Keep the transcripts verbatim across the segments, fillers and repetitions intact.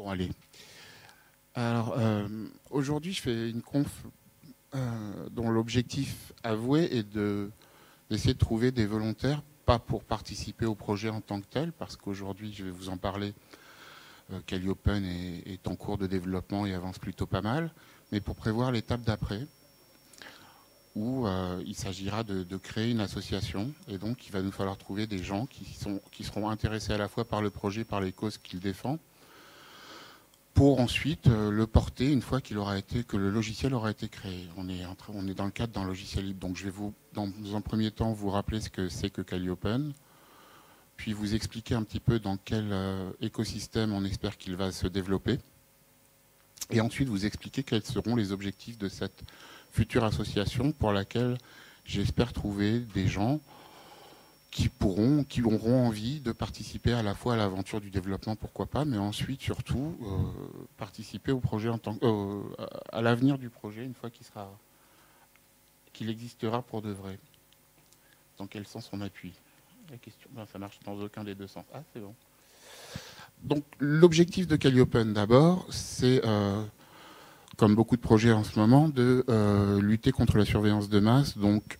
Bon, allez. Alors, euh, aujourd'hui, je fais une conf euh, dont l'objectif avoué est de, d'essayer de trouver des volontaires, pas pour participer au projet en tant que tel, parce qu'aujourd'hui, je vais vous en parler, euh, Calliopen est, est en cours de développement et avance plutôt pas mal, mais pour prévoir l'étape d'après, où euh, il s'agira de, de créer une association, et donc il va nous falloir trouver des gens qui, sont, qui seront intéressés à la fois par le projet, par les causes qu'il défend, pour ensuite euh, le porter une fois qu'il aura été, que le logiciel aura été créé. On est, en train, on est dans le cadre d'un logiciel libre. Donc je vais vous, dans un premier temps, vous rappeler ce que c'est que Calliopen, puis vous expliquer un petit peu dans quel euh, écosystème on espère qu'il va se développer, et ensuite vous expliquer quels seront les objectifs de cette future association pour laquelle j'espère trouver des gens qui pourront, qui auront envie de participer à la fois à l'aventure du développement, pourquoi pas, mais ensuite surtout euh, participer au projet en tant euh, à l'avenir du projet une fois qu'il sera, qu'il existera pour de vrai. Dans quel sens on appuie? La question, ben, ça marche dans aucun des deux sens. Ah, c'est bon. Donc l'objectif de Calliopen d'abord, c'est euh, comme beaucoup de projets en ce moment, de euh, lutter contre la surveillance de masse. Donc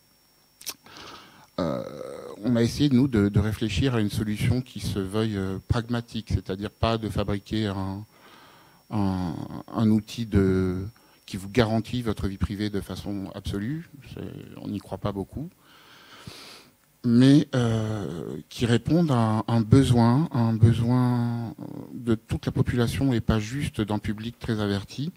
Euh, on a essayé, nous, de, de réfléchir à une solution qui se veuille euh, pragmatique, c'est-à-dire pas de fabriquer un, un, un outil de, qui vous garantit votre vie privée de façon absolue, on n'y croit pas beaucoup, mais euh, qui répondent à un besoin, un besoin de toute la population et pas juste d'un public très averti.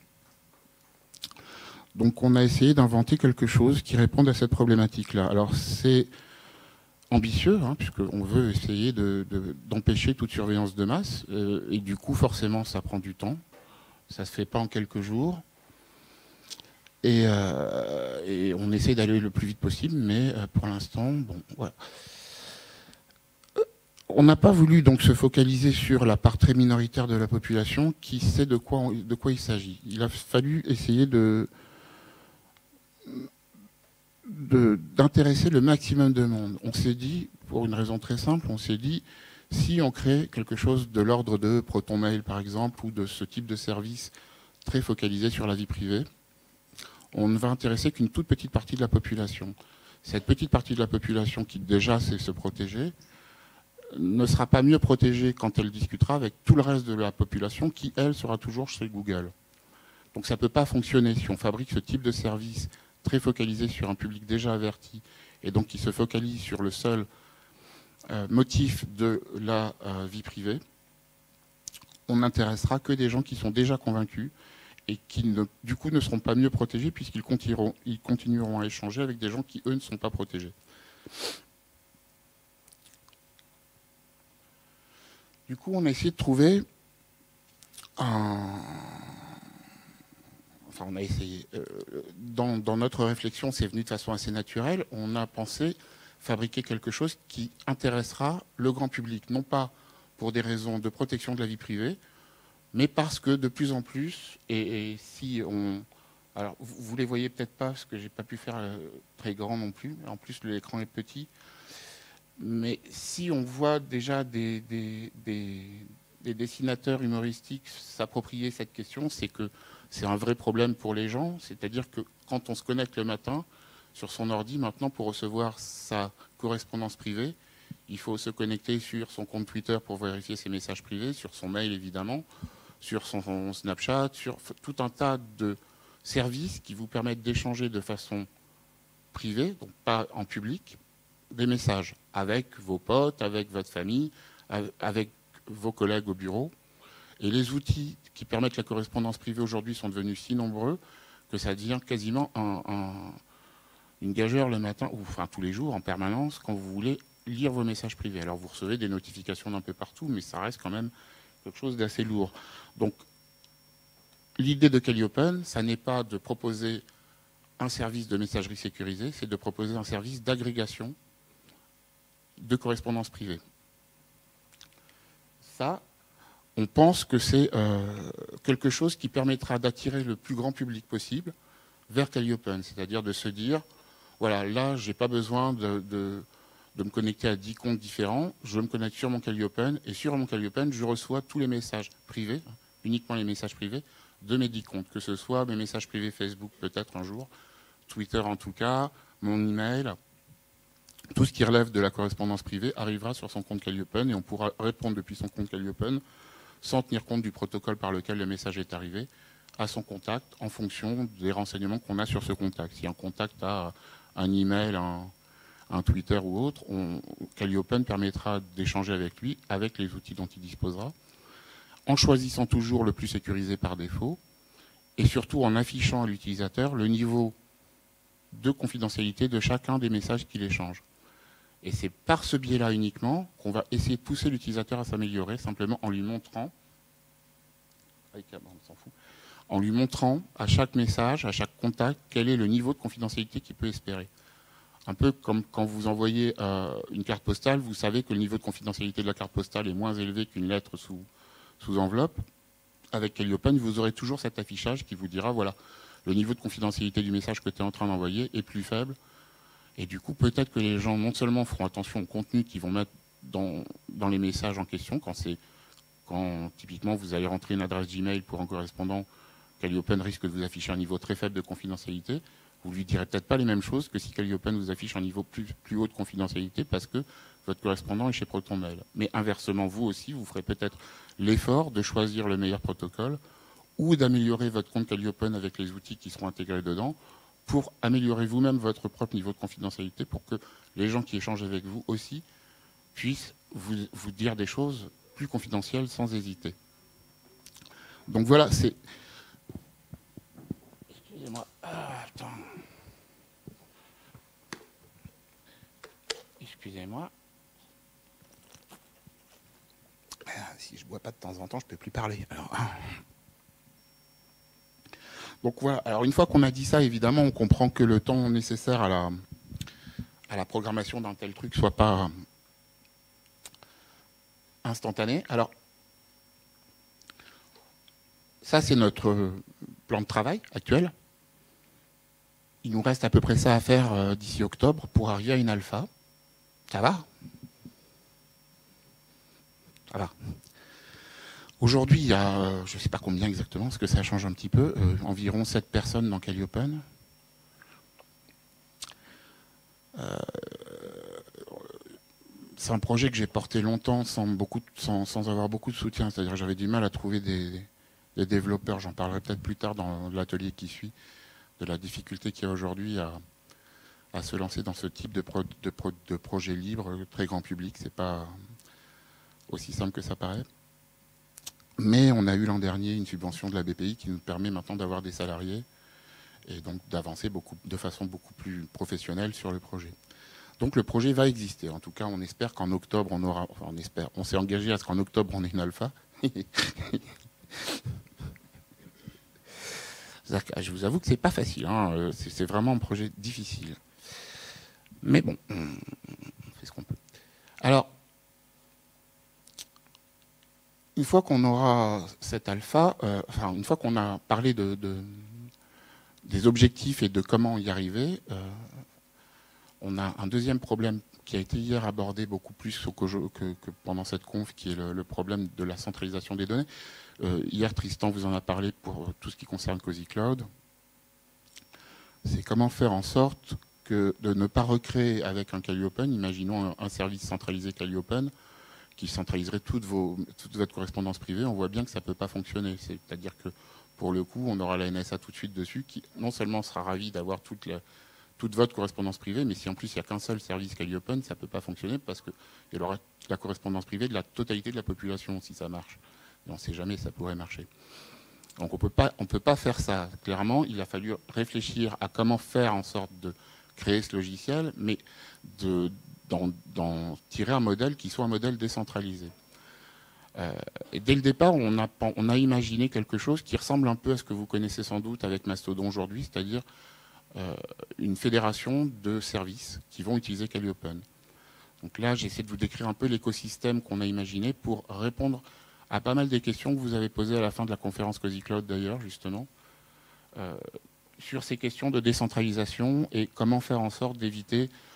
Donc on a essayé d'inventer quelque chose qui réponde à cette problématique-là. Alors c'est ambitieux, hein, puisqu'on veut essayer de, de, d'empêcher toute surveillance de masse, euh, et du coup, forcément, ça prend du temps. Ça se fait pas en quelques jours. Et, euh, et on essaie d'aller le plus vite possible, mais euh, pour l'instant, bon, voilà. On n'a pas voulu donc se focaliser sur la part très minoritaire de la population qui sait de quoi, on, de quoi il s'agit. Il a fallu essayer de... De, d'intéresser le maximum de monde. On s'est dit, pour une raison très simple, on s'est dit, si on crée quelque chose de l'ordre de ProtonMail, par exemple, ou de ce type de service très focalisé sur la vie privée, on ne va intéresser qu'une toute petite partie de la population. Cette petite partie de la population qui déjà sait se protéger ne sera pas mieux protégée quand elle discutera avec tout le reste de la population qui, elle, sera toujours chez Google. Donc ça ne peut pas fonctionner si on fabrique ce type de service très focalisé sur un public déjà averti, et donc qui se focalise sur le seul euh, motif de la euh, vie privée. On n'intéressera que des gens qui sont déjà convaincus et qui, ne, du coup, ne seront pas mieux protégés puisqu'ils continueront, ils continueront à échanger avec des gens qui, eux, ne sont pas protégés. Du coup, on a essayé de trouver un... Enfin, on a essayé. Euh, dans, dans notre réflexion, c'est venu de façon assez naturelle. On a pensé fabriquer quelque chose qui intéressera le grand public, non pas pour des raisons de protection de la vie privée, mais parce que de plus en plus, et, et si on... Alors, vous, vous les voyez peut-être pas, parce que j'ai pas pu faire euh, très grand non plus. En plus, l'écran est petit. Mais si on voit déjà des, des, des, des dessinateurs humoristiques s'approprier cette question, c'est que c'est un vrai problème pour les gens, c'est-à-dire que quand on se connecte le matin sur son ordi, maintenant pour recevoir sa correspondance privée, il faut se connecter sur son compte Twitter pour vérifier ses messages privés, sur son mail évidemment, sur son Snapchat, sur tout un tas de services qui vous permettent d'échanger de façon privée, donc pas en public, des messages avec vos potes, avec votre famille, avec vos collègues au bureau. Et les outils qui permettent la correspondance privée aujourd'hui sont devenus si nombreux que ça devient quasiment un, un, une gageure le matin, ou enfin tous les jours, en permanence, quand vous voulez lire vos messages privés. Alors vous recevez des notifications d'un peu partout, mais ça reste quand même quelque chose d'assez lourd. Donc l'idée de Calliopen, ça n'est pas de proposer un service de messagerie sécurisée, c'est de proposer un service d'agrégation de correspondance privée. Ça, on pense que c'est euh, quelque chose qui permettra d'attirer le plus grand public possible vers Calliopen, c'est-à-dire de se dire, voilà, là, j'ai pas besoin de, de, de me connecter à dix comptes différents, je me connecte sur mon Calliopen, et sur mon Calliopen, je reçois tous les messages privés, uniquement les messages privés, de mes dix comptes, que ce soit mes messages privés Facebook peut-être un jour, Twitter en tout cas, mon email, tout ce qui relève de la correspondance privée arrivera sur son compte Calliopen, et on pourra répondre depuis son compte Calliopen sans tenir compte du protocole par lequel le message est arrivé à son contact en fonction des renseignements qu'on a sur ce contact. Si un contact a un email, un, un Twitter ou autre, on, Calliopen permettra d'échanger avec lui, avec les outils dont il disposera, en choisissant toujours le plus sécurisé par défaut, et surtout en affichant à l'utilisateur le niveau de confidentialité de chacun des messages qu'il échange. Et c'est par ce biais-là uniquement qu'on va essayer de pousser l'utilisateur à s'améliorer, simplement en lui montrant, on s'en fout, en lui montrant à chaque message, à chaque contact, quel est le niveau de confidentialité qu'il peut espérer. Un peu comme quand vous envoyez euh, une carte postale, vous savez que le niveau de confidentialité de la carte postale est moins élevé qu'une lettre sous, sous enveloppe. Avec Calliopen, vous aurez toujours cet affichage qui vous dira, voilà, le niveau de confidentialité du message que tu es en train d'envoyer est plus faible. Et du coup, peut-être que les gens non seulement feront attention au contenu qu'ils vont mettre dans, dans les messages en question, quand c'est quand typiquement vous allez rentrer une adresse Gmail pour un correspondant, Calliopen risque de vous afficher un niveau très faible de confidentialité. Vous lui direz peut-être pas les mêmes choses que si Calliopen vous affiche un niveau plus, plus haut de confidentialité parce que votre correspondant est chez ProtonMail. Mais inversement, vous aussi, vous ferez peut-être l'effort de choisir le meilleur protocole ou d'améliorer votre compte Calliopen avec les outils qui seront intégrés dedans pour améliorer vous-même votre propre niveau de confidentialité pour que les gens qui échangent avec vous aussi puissent vous, vous dire des choses plus confidentielles sans hésiter. Donc voilà, c'est... Excusez-moi. Ah, attends. Excusez-moi. Si je bois pas de temps en temps, je peux plus parler. Alors... Donc voilà, alors une fois qu'on a dit ça, évidemment, on comprend que le temps nécessaire à la, à la programmation d'un tel truc soit pas instantané. Alors, ça c'est notre plan de travail actuel. Il nous reste à peu près ça à faire euh, d'ici octobre pour arriver à une alpha. Ça va ? Ça va. Aujourd'hui, il y a, euh, je ne sais pas combien exactement, parce que ça change un petit peu, euh, environ sept personnes dans Calliopen. Euh, c'est un projet que j'ai porté longtemps sans, beaucoup, sans, sans avoir beaucoup de soutien. C'est-à-dire que j'avais du mal à trouver des, des développeurs. J'en parlerai peut-être plus tard dans l'atelier qui suit, de la difficulté qu'il y a aujourd'hui à, à se lancer dans ce type de, pro, de, pro, de projet libre, très grand public. C'est pas aussi simple que ça paraît. Mais on a eu l'an dernier une subvention de la B P I qui nous permet maintenant d'avoir des salariés et donc d'avancer beaucoup, de façon beaucoup plus professionnelle sur le projet. Donc le projet va exister. En tout cas, on espère qu'en octobre, on aura... Enfin, on espère. On s'est engagé à ce qu'en octobre, on ait une alpha. Je vous avoue que c'est pas facile. Hein. C'est vraiment un projet difficile. Mais bon, on fait ce qu'on peut. Alors, une fois qu'on aura cette alpha, euh, enfin, une fois qu'on a parlé de, de, des objectifs et de comment y arriver, euh, on a un deuxième problème qui a été hier abordé beaucoup plus que, que, que pendant cette conf, qui est le, le problème de la centralisation des données. Euh, hier, Tristan vous en a parlé pour tout ce qui concerne Cozy Cloud. C'est comment faire en sorte que de ne pas recréer avec un Calliopen, imaginons un, un service centralisé Calliopen, qui centraliserait toute, vos, toute votre correspondance privée, on voit bien que ça ne peut pas fonctionner. C'est-à-dire que, pour le coup, on aura la N S A tout de suite dessus, qui non seulement sera ravi d'avoir toute, la, toute votre correspondance privée, mais si en plus il n'y a qu'un seul service Calliopen, ça ne peut pas fonctionner parce qu'il y aura la correspondance privée de la totalité de la population, si ça marche. Et on ne sait jamais, ça pourrait marcher. Donc on peut pas, on peut pas faire ça. Clairement, il a fallu réfléchir à comment faire en sorte de créer ce logiciel, mais de... d'en tirer un modèle qui soit un modèle décentralisé. Euh, et dès le départ, on a, on a imaginé quelque chose qui ressemble un peu à ce que vous connaissez sans doute avec Mastodon aujourd'hui, c'est-à-dire euh, une fédération de services qui vont utiliser Calliopen. Donc là, j'essaie de vous décrire un peu l'écosystème qu'on a imaginé pour répondre à pas mal des questions que vous avez posées à la fin de la conférence Cozy Cloud d'ailleurs, justement, euh, sur ces questions de décentralisation et comment faire en sorte d'éviter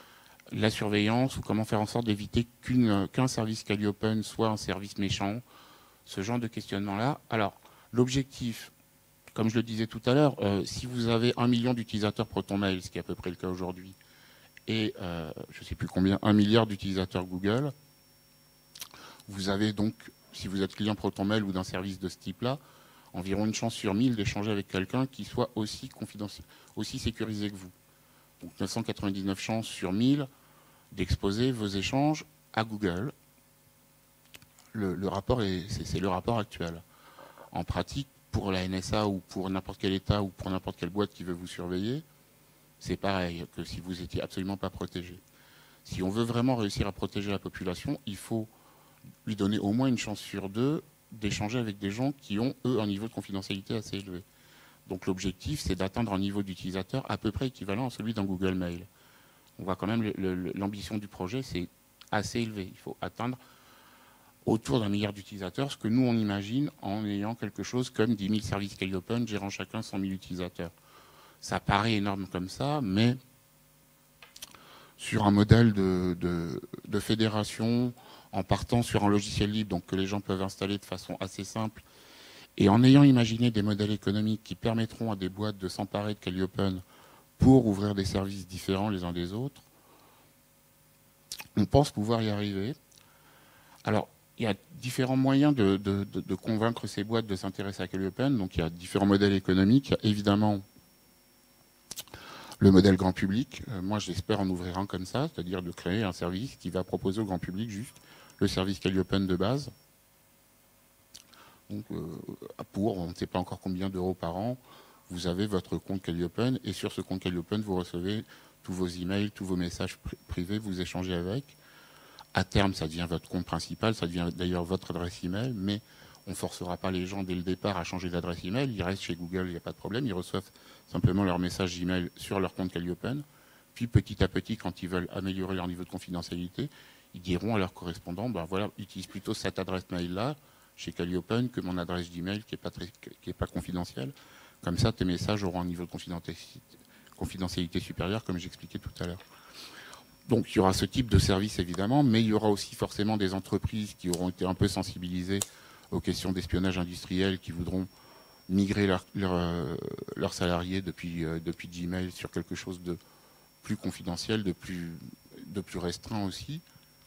la surveillance ou comment faire en sorte d'éviter qu'une, qu'un service Calliope soit un service méchant, ce genre de questionnement-là. Alors, l'objectif, comme je le disais tout à l'heure, euh, si vous avez un million d'utilisateurs ProtonMail, ce qui est à peu près le cas aujourd'hui, et euh, je ne sais plus combien, un milliard d'utilisateurs Google, vous avez donc, si vous êtes client ProtonMail ou d'un service de ce type-là, environ une chance sur mille d'échanger avec quelqu'un qui soit aussi confidentiel, aussi sécurisé que vous. Donc neuf cent quatre-vingt-dix-neuf chances sur mille d'exposer vos échanges à Google. Le, le rapport est, c'est, c'est le rapport actuel. En pratique, pour la N S A ou pour n'importe quel État ou pour n'importe quelle boîte qui veut vous surveiller, c'est pareil que si vous n'étiez absolument pas protégé. Si on veut vraiment réussir à protéger la population, il faut lui donner au moins une chance sur deux d'échanger avec des gens qui ont, eux, un niveau de confidentialité assez élevé. Donc l'objectif, c'est d'atteindre un niveau d'utilisateur à peu près équivalent à celui d'un Google Mail. On voit quand même le, le, l'ambition du projet, c'est assez élevé. Il faut atteindre autour d'un milliard d'utilisateurs, ce que nous, on imagine en ayant quelque chose comme dix mille services Calliope, gérant chacun cent mille utilisateurs. Ça paraît énorme comme ça, mais sur un modèle de, de, de fédération, en partant sur un logiciel libre, donc que les gens peuvent installer de façon assez simple, et en ayant imaginé des modèles économiques qui permettront à des boîtes de s'emparer de Calliope pour ouvrir des services différents les uns des autres, on pense pouvoir y arriver. Alors, il y a différents moyens de, de, de, de convaincre ces boîtes de s'intéresser à Calliope. Donc, il y a différents modèles économiques. Il y a évidemment le modèle grand public. Euh, moi, j'espère en ouvrir un comme ça, c'est-à-dire de créer un service qui va proposer au grand public juste le service Calliope de base. Donc, euh, pour, on ne sait pas encore combien d'euros par an, vous avez votre compte Calliope et sur ce compte Calliope, vous recevez tous vos emails, tous vos messages privés, vous échangez avec. À terme, ça devient votre compte principal, ça devient d'ailleurs votre adresse email, mais on ne forcera pas les gens dès le départ à changer d'adresse email. Ils restent chez Google, il n'y a pas de problème. Ils reçoivent simplement leur message email sur leur compte Calliope. Puis petit à petit, quand ils veulent améliorer leur niveau de confidentialité, ils diront à leurs correspondants, ben voilà, utilise plutôt cette adresse mail-là chez Calliope que mon adresse d'email qui n'est pas, très, qui est pas confidentielle. Comme ça, tes messages auront un niveau de confidentialité, confidentialité supérieur, comme j'expliquais tout à l'heure. Donc il y aura ce type de service évidemment, mais il y aura aussi forcément des entreprises qui auront été un peu sensibilisées aux questions d'espionnage industriel, qui voudront migrer leurs leur, leur salariés depuis, euh, depuis Gmail sur quelque chose de plus confidentiel, de plus, de plus restreint aussi.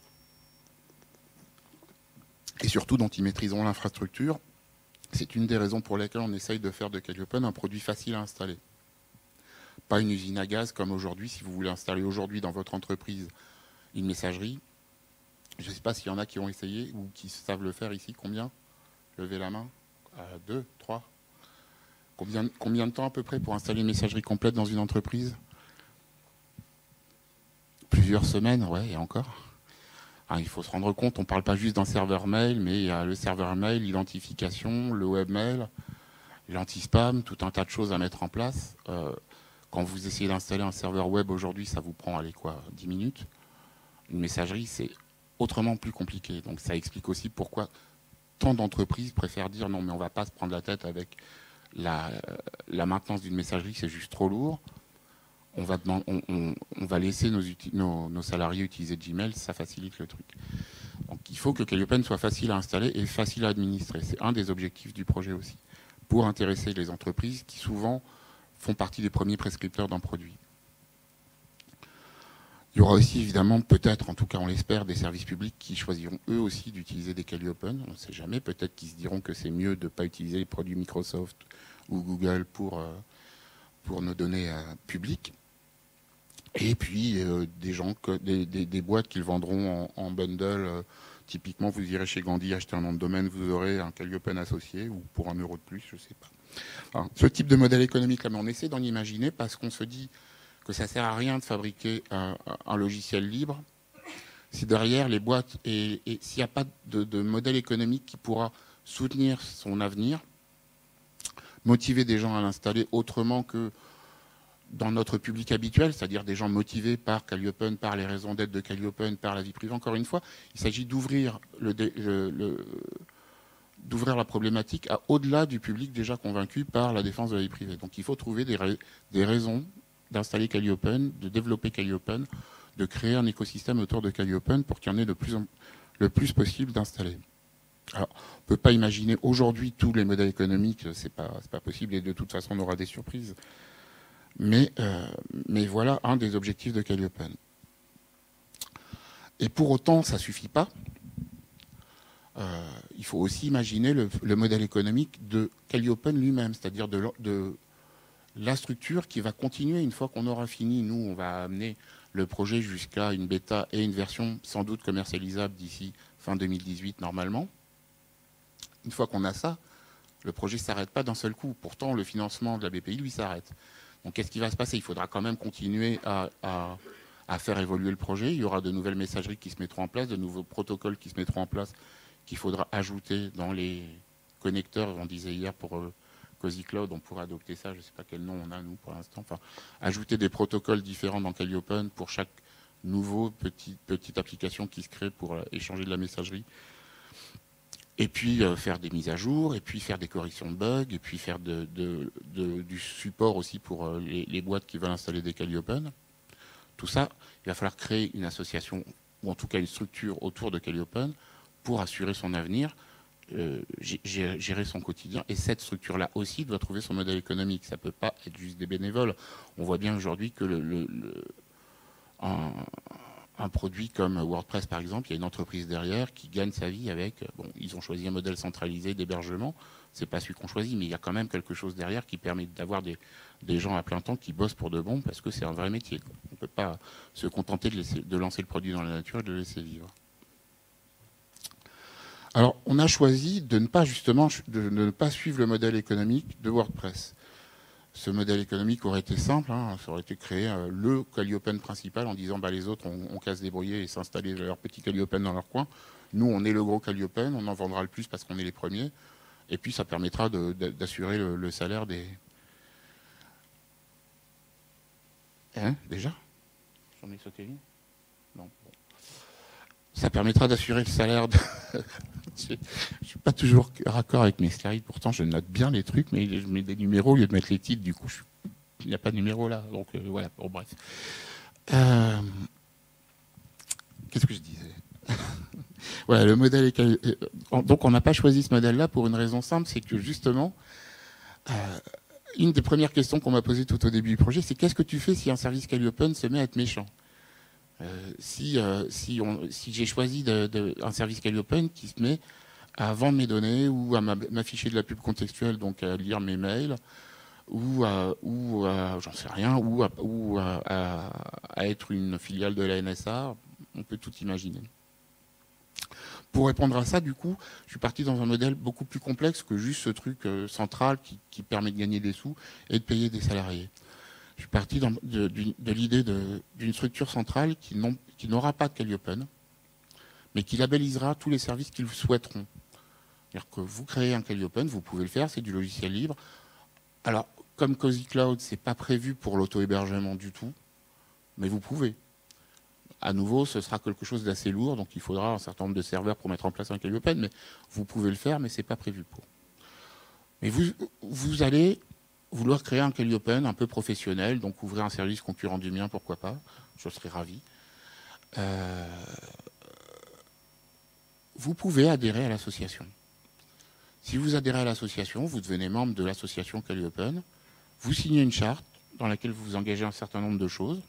Et surtout dont ils maîtriseront l'infrastructure. C'est une des raisons pour lesquelles on essaye de faire de Calliope un produit facile à installer. Pas une usine à gaz comme aujourd'hui. Si vous voulez installer aujourd'hui dans votre entreprise une messagerie, je ne sais pas s'il y en a qui ont essayé ou qui savent le faire ici. Combien? Levez la main. Euh, deux, trois. Combien, combien de temps à peu près pour installer une messagerie complète dans une entreprise? Plusieurs semaines, ouais, et encore. Ah, il faut se rendre compte, on ne parle pas juste d'un serveur mail, mais il y a le serveur mail, l'identification, le webmail, l'anti-spam, tout un tas de choses à mettre en place. Euh, quand vous essayez d'installer un serveur web aujourd'hui, ça vous prend, allez quoi, dix minutes. Une messagerie, c'est autrement plus compliqué. Donc ça explique aussi pourquoi tant d'entreprises préfèrent dire non, mais on ne va pas se prendre la tête avec la, la maintenance d'une messagerie, c'est juste trop lourd. On va, demander, on, on, on va laisser nos, nos, nos salariés utiliser Gmail, ça facilite le truc. Donc il faut que Calliope soit facile à installer et facile à administrer. C'est un des objectifs du projet aussi, pour intéresser les entreprises qui souvent font partie des premiers prescripteurs d'un produit. Il y aura aussi évidemment, peut-être, en tout cas on l'espère, des services publics qui choisiront eux aussi d'utiliser des Calliope. On ne sait jamais, peut-être qu'ils se diront que c'est mieux de ne pas utiliser les produits Microsoft ou Google pour, euh, pour nos données euh, publiques. Et puis euh, des gens, que, des, des, des boîtes qu'ils vendront en, en bundle. Euh, typiquement, vous irez chez Gandhi acheter un nom de domaine, vous aurez un Calliope associé, ou pour un euro de plus, je ne sais pas. Alors, ce type de modèle économique, là, mais on essaie d'en imaginer parce qu'on se dit que ça ne sert à rien de fabriquer un, un logiciel libre si derrière les boîtes, et, et s'il n'y a pas de, de modèle économique qui pourra soutenir son avenir, motiver des gens à l'installer autrement que dans notre public habituel, c'est-à-dire des gens motivés par Calliope, par les raisons d'être de Calliope, par la vie privée. Encore une fois, il s'agit d'ouvrir le, le, le, d'ouvrir la problématique à au-delà du public déjà convaincu par la défense de la vie privée. Donc il faut trouver des, ra des raisons d'installer Calliope, de développer Calliope, de créer un écosystème autour de Calliopen pour qu'il y en ait de plus en, le plus possible d'installer. Alors, on ne peut pas imaginer aujourd'hui tous les modèles économiques, c'est pas, c'est pas possible, et de toute façon, on aura des surprises. Mais, euh, mais voilà un des objectifs de Calliopen. Et pour autant, ça ne suffit pas. Euh, il faut aussi imaginer le, le modèle économique de Calliopen lui-même, c'est-à-dire de, de la structure qui va continuer une fois qu'on aura fini. Nous, on va amener le projet jusqu'à une bêta et une version sans doute commercialisable d'ici fin deux mille dix-huit normalement. Une fois qu'on a ça, le projet ne s'arrête pas d'un seul coup. Pourtant, le financement de la B P I, lui, s'arrête. Donc, qu'est-ce qui va se passer? Il faudra quand même continuer à, à, à faire évoluer le projet. Il y aura de nouvelles messageries qui se mettront en place, de nouveaux protocoles qui se mettront en place, qu'il faudra ajouter dans les connecteurs. On disait hier pour euh, Cozy Cloud, on pourrait adopter ça. Je ne sais pas quel nom on a, nous, pour l'instant. Enfin, ajouter des protocoles différents dans Calliopen pour chaque nouveau petit, petite application qui se crée pour euh, échanger de la messagerie. Et puis euh, faire des mises à jour, et puis faire des corrections de bugs, et puis faire de, de, de, du support aussi pour euh, les, les boîtes qui veulent installer des Calliopen. Tout ça, il va falloir créer une association, ou en tout cas une structure autour de Calliopen pour assurer son avenir, euh, gérer son quotidien. Et cette structure-là aussi doit trouver son modèle économique. Ça ne peut pas être juste des bénévoles. On voit bien aujourd'hui que le, le, le, un, un produit comme WordPress, par exemple, il y a une entreprise derrière qui gagne sa vie avec... Bon, ils ont choisi un modèle centralisé d'hébergement. C'est pas celui qu'on choisit, mais il y a quand même quelque chose derrière qui permet d'avoir des, des gens à plein temps qui bossent pour de bon parce que c'est un vrai métier, quoi. On ne peut pas se contenter de, laisser, de lancer le produit dans la nature et de le laisser vivre. Alors, on a choisi de ne pas justement de ne pas suivre le modèle économique de WordPress. Ce modèle économique aurait été simple, hein, ça aurait été créer euh, le Calliopen principal en disant bah, les autres ont, ont qu'à se débrouiller et s'installer leur petit Calliopen dans leur coin. Nous, on est le gros Calliopen, on en vendra le plus parce qu'on est les premiers. Et puis, ça permettra de, de, d'assurer le, le salaire des... Hein, déjà? J'en ai sauté une? Non. Bon. Ça permettra d'assurer le salaire de... Je ne suis pas toujours raccord avec mes slides, pourtant je note bien les trucs, mais je mets des numéros au lieu de mettre les titres, du coup je... il n'y a pas de numéro là, donc euh, voilà, bon bref. Euh... Qu'est-ce que je disais? Voilà, le modèle est... Donc on n'a pas choisi ce modèle-là pour une raison simple, c'est que justement, euh, une des premières questions qu'on m'a posées tout au début du projet, c'est qu'est-ce que tu fais si un service Calliopen se met à être méchant? Euh, si euh, si, si j'ai choisi de, de, un service Calliopen qui se met à vendre mes données ou à m'afficher de la pub contextuelle, donc à lire mes mails, ou, à, ou à, j'en sais rien, ou, à, ou à, à, à être une filiale de la N S A, on peut tout imaginer. Pour répondre à ça, du coup, je suis parti dans un modèle beaucoup plus complexe que juste ce truc euh, central qui, qui permet de gagner des sous et de payer des salariés. Je suis parti dans, de, de, de l'idée d'une structure centrale qui n'aura pas de Calliopen, mais qui labellisera tous les services qu'ils souhaiteront. C'est-à-dire que vous créez un Calliopen, vous pouvez le faire, c'est du logiciel libre. Alors, comme Cozy Cloud, ce n'est pas prévu pour l'auto-hébergement du tout, mais vous pouvez. À nouveau, ce sera quelque chose d'assez lourd, donc il faudra un certain nombre de serveurs pour mettre en place un Calliopen, mais vous pouvez le faire, mais ce n'est pas prévu pour. Mais vous, vous allez... vouloir créer un Calliopen un peu professionnel, donc ouvrir un service concurrent du mien, pourquoi pas, je serais ravi. Euh, vous pouvez adhérer à l'association. Si vous adhérez à l'association, vous devenez membre de l'association Calliopen, vous signez une charte dans laquelle vous vous engagez un certain nombre de choses,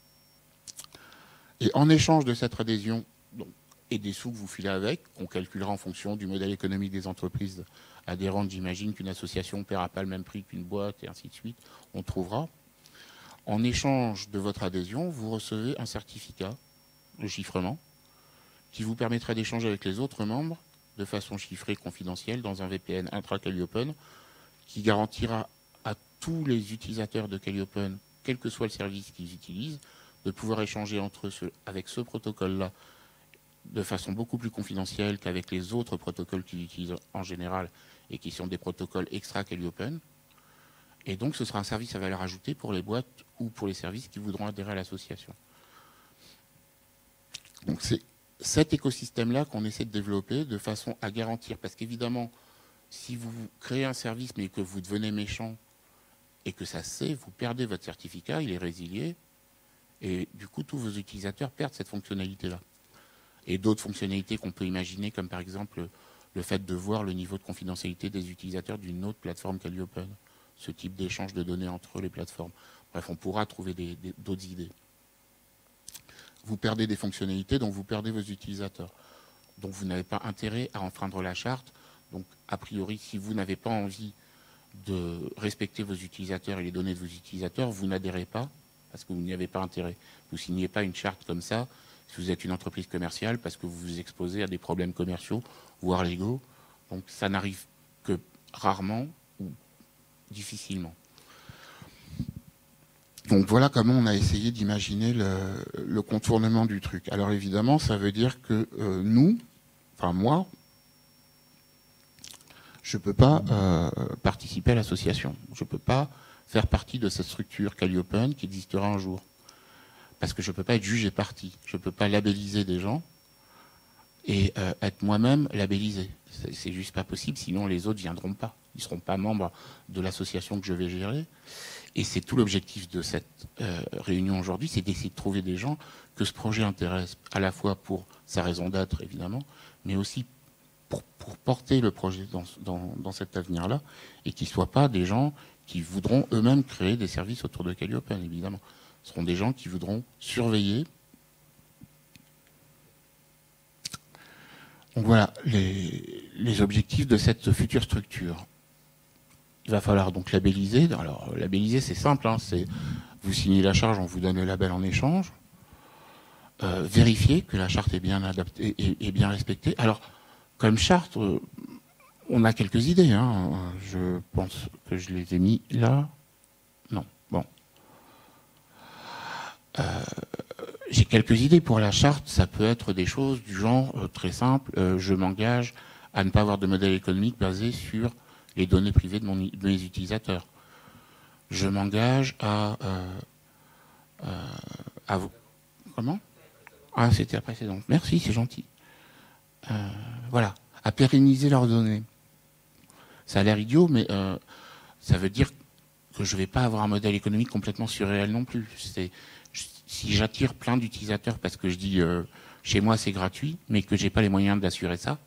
et en échange de cette adhésion donc, et des sous que vous filez avec, qu'on calculera en fonction du modèle économique des entreprises adhérentes, j'imagine qu'une association ne paiera pas le même prix qu'une boîte, et ainsi de suite, on trouvera. En échange de votre adhésion, vous recevez un certificat de chiffrement qui vous permettra d'échanger avec les autres membres de façon chiffrée, confidentielle, dans un V P N intra-Calliopen, qui garantira à tous les utilisateurs de Calliopen, quel que soit le service qu'ils utilisent, de pouvoir échanger entre eux avec ce protocole-là de façon beaucoup plus confidentielle qu'avec les autres protocoles qu'ils utilisent en général et qui sont des protocoles extra-Calliopen. Et donc, ce sera un service à valeur ajoutée pour les boîtes ou pour les services qui voudront adhérer à l'association. Donc, c'est cet écosystème-là qu'on essaie de développer de façon à garantir. Parce qu'évidemment, si vous créez un service mais que vous devenez méchant et que ça se sait, vous perdez votre certificat, il est résilié. Et du coup, tous vos utilisateurs perdent cette fonctionnalité-là. Et d'autres fonctionnalités qu'on peut imaginer, comme par exemple le fait de voir le niveau de confidentialité des utilisateurs d'une autre plateforme qu'Aliopen. Ce type d'échange de données entre les plateformes. Bref, on pourra trouver d'autres idées. Vous perdez des fonctionnalités, donc vous perdez vos utilisateurs. Donc vous n'avez pas intérêt à enfreindre la charte. Donc a priori, si vous n'avez pas envie de respecter vos utilisateurs et les données de vos utilisateurs, vous n'adhérez pas, parce que vous n'y avez pas intérêt. Vous ne signez pas une charte comme ça, si vous êtes une entreprise commerciale, parce que vous vous exposez à des problèmes commerciaux, voire légaux. Donc ça n'arrive que rarement ou difficilement. Donc voilà comment on a essayé d'imaginer le, le contournement du truc. Alors évidemment, ça veut dire que euh, nous, enfin moi, je ne peux pas euh, participer à l'association. Je ne peux pas faire partie de cette structure Calliopen qui existera un jour. Parce que je ne peux pas être juge et partie. Je ne peux pas labelliser des gens et euh, être moi-même labellisé. C'est juste pas possible, sinon les autres ne viendront pas. Ils ne seront pas membres de l'association que je vais gérer. Et c'est tout l'objectif de cette euh, réunion aujourd'hui, c'est d'essayer de trouver des gens que ce projet intéresse, à la fois pour sa raison d'être, évidemment, mais aussi pour, pour porter le projet dans, dans, dans cet avenir-là, et qu'ils ne soient pas des gens qui voudront eux-mêmes créer des services autour de Calliopen, évidemment. Ce seront des gens qui voudront surveiller. Donc voilà les, les objectifs de cette future structure. Il va falloir donc labelliser. Alors, labelliser, c'est simple. Hein, c'est vous signez la charge, on vous donne le label en échange. Euh, vérifier que la charte est bien adaptée et, et bien respectée. Alors, comme charte, euh, on a quelques idées. Hein. Je pense que je les ai mis là. Non, bon. Euh, J'ai quelques idées pour la charte. Ça peut être des choses du genre euh, très simple. Euh, je m'engage à ne pas avoir de modèle économique basé sur les données privées de, mon, de mes utilisateurs. Je m'engage à, euh, euh, à vous. Comment? Ah, c'était la précédente. Merci, c'est gentil. Euh, voilà, à pérenniser leurs données. Ça a l'air idiot, mais euh, ça veut dire que je ne vais pas avoir un modèle économique complètement surréel non plus. C'est, si j'attire plein d'utilisateurs parce que je dis euh, chez moi c'est gratuit, mais que j'ai pas les moyens d'assurer ça,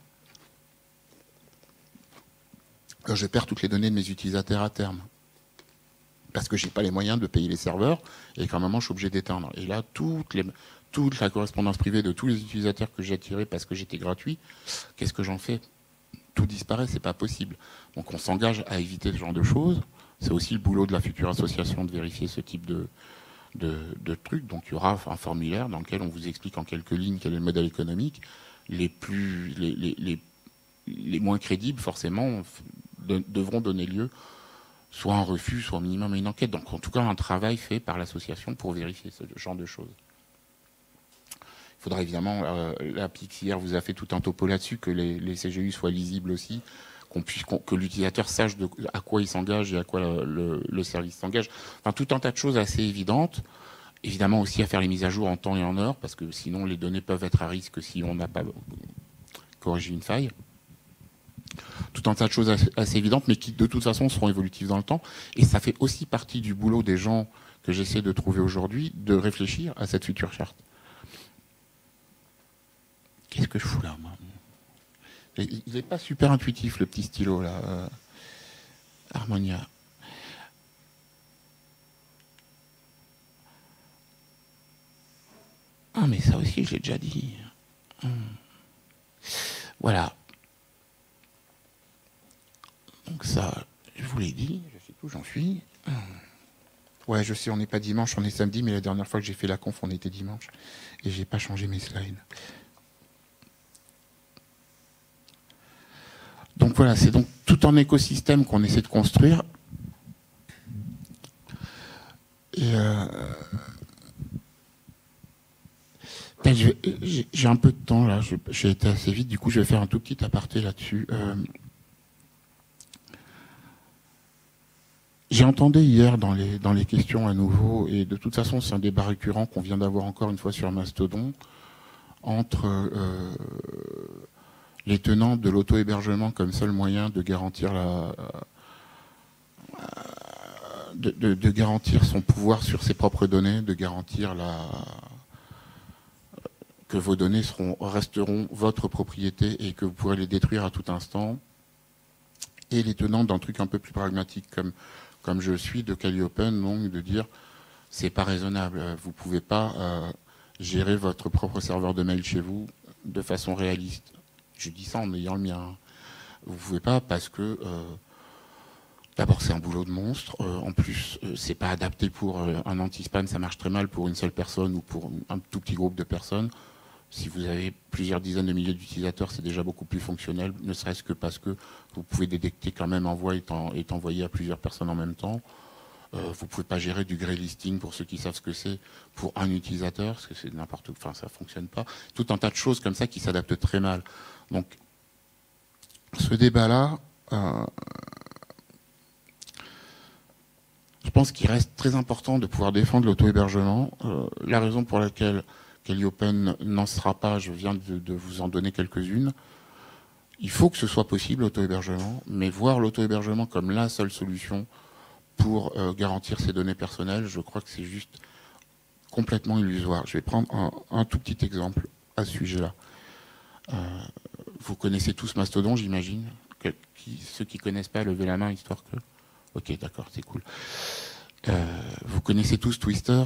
je perds toutes les données de mes utilisateurs à terme. Parce que j'ai pas les moyens de payer les serveurs et qu'à un moment je suis obligé d'éteindre. Et là, toutes les, toute la correspondance privée de tous les utilisateurs que j'ai attirés parce que j'étais gratuit, qu'est-ce que j'en fais? Tout disparaît, c'est pas possible. Donc on s'engage à éviter ce genre de choses. C'est aussi le boulot de la future association de vérifier ce type de, de, de trucs. Donc il y aura un formulaire dans lequel on vous explique en quelques lignes quel est le modèle économique. Les plus, les, les, les, les moins crédibles, forcément, de, devront donner lieu soit un refus, soit au minimum à une enquête. Donc en tout cas un travail fait par l'association pour vérifier ce genre de choses. Il faudra évidemment, euh, la P X I R vous a fait tout un topo là-dessus, que les, les C G U soient lisibles aussi, qu'on puisse, qu'on, que l'utilisateur sache de, à quoi il s'engage et à quoi le, le, le service s'engage. Enfin tout un tas de choses assez évidentes. Évidemment aussi à faire les mises à jour en temps et en heure, parce que sinon les données peuvent être à risque si on n'a pas corrigé une faille. Tout un tas de choses assez, assez évidentes, mais qui de toute façon seront évolutives dans le temps. Et ça fait aussi partie du boulot des gens que j'essaie de trouver aujourd'hui, de réfléchir à cette future charte. Qu'est-ce que je fous là, moi? Il n'est pas super intuitif, le petit stylo, là. Euh, Harmonia. Ah, mais ça aussi, je l'ai déjà dit. Hum. Voilà. Donc ça, je vous l'ai dit, je sais où j'en suis. Ouais, je sais, on n'est pas dimanche, on est samedi, mais la dernière fois que j'ai fait la conf, on était dimanche. Et j'ai pas changé mes slides. Donc voilà, c'est donc tout un écosystème qu'on essaie de construire. Et euh, j'ai un peu de temps là, j'ai été assez vite, du coup je vais faire un tout petit aparté là-dessus. Euh, J'ai entendu hier dans les, dans les questions à nouveau, et de toute façon c'est un débat récurrent qu'on vient d'avoir encore une fois sur Mastodon, entre euh, les tenants de l'auto-hébergement comme seul moyen de garantir la, de, de, de garantir son pouvoir sur ses propres données, de garantir la, que vos données seront, resteront votre propriété et que vous pourrez les détruire à tout instant, et les tenants d'un truc un peu plus pragmatique comme, comme je suis de Calliopen, donc de dire c'est pas raisonnable, vous pouvez pas euh, gérer votre propre serveur de mail chez vous de façon réaliste. Je dis ça en ayant le mien. Vous pouvez pas parce que euh, d'abord c'est un boulot de monstre, euh, en plus euh, c'est pas adapté pour euh, un anti-spam, ça marche très mal pour une seule personne ou pour un tout petit groupe de personnes. Si vous avez plusieurs dizaines de milliers d'utilisateurs, c'est déjà beaucoup plus fonctionnel, ne serait-ce que parce que vous pouvez détecter quand même un envoi est, en, est envoyé à plusieurs personnes en même temps. Euh, vous ne pouvez pas gérer du grey listing, pour ceux qui savent ce que c'est, pour un utilisateur, parce que c'est n'importe où, enfin ça ne fonctionne pas. Tout un tas de choses comme ça qui s'adaptent très mal. Donc, ce débat-là, euh, je pense qu'il reste très important de pouvoir défendre l'auto-hébergement. Euh, la raison pour laquelle Calliopen n'en sera pas, je viens de, de vous en donner quelques-unes. Il faut que ce soit possible, l'auto-hébergement, mais voir l'auto-hébergement comme la seule solution pour euh, garantir ses données personnelles, je crois que c'est juste complètement illusoire. Je vais prendre un, un tout petit exemple à ce sujet-là. Euh, vous connaissez tous Mastodon, j'imagine. Qui, ceux qui ne connaissent pas, levez la main, histoire que... Ok, d'accord, c'est cool. Euh, vous connaissez tous Twister?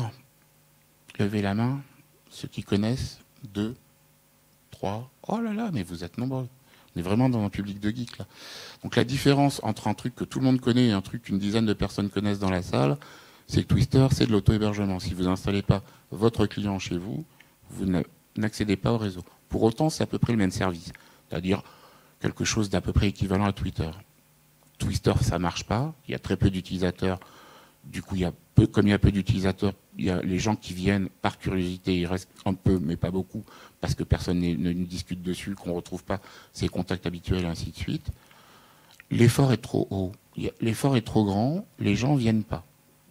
Levez la main. Ceux qui connaissent, deux, trois, oh là là, mais vous êtes nombreux. On est vraiment dans un public de geeks, là. Donc la différence entre un truc que tout le monde connaît et un truc qu'une dizaine de personnes connaissent dans la salle, c'est que Twister, c'est de l'auto-hébergement. Si vous n'installez pas votre client chez vous, vous n'accédez pas au réseau. Pour autant, c'est à peu près le même service. C'est-à-dire quelque chose d'à peu près équivalent à Twitter. Twister, ça ne marche pas. Il y a très peu d'utilisateurs. Du coup, il y a peu, comme il y a peu d'utilisateurs, il y a les gens qui viennent par curiosité, ils restent un peu, mais pas beaucoup, parce que personne ne, ne discute dessus, qu'on ne retrouve pas ses contacts habituels, et ainsi de suite. L'effort est trop haut, l'effort est trop grand, les gens ne viennent pas.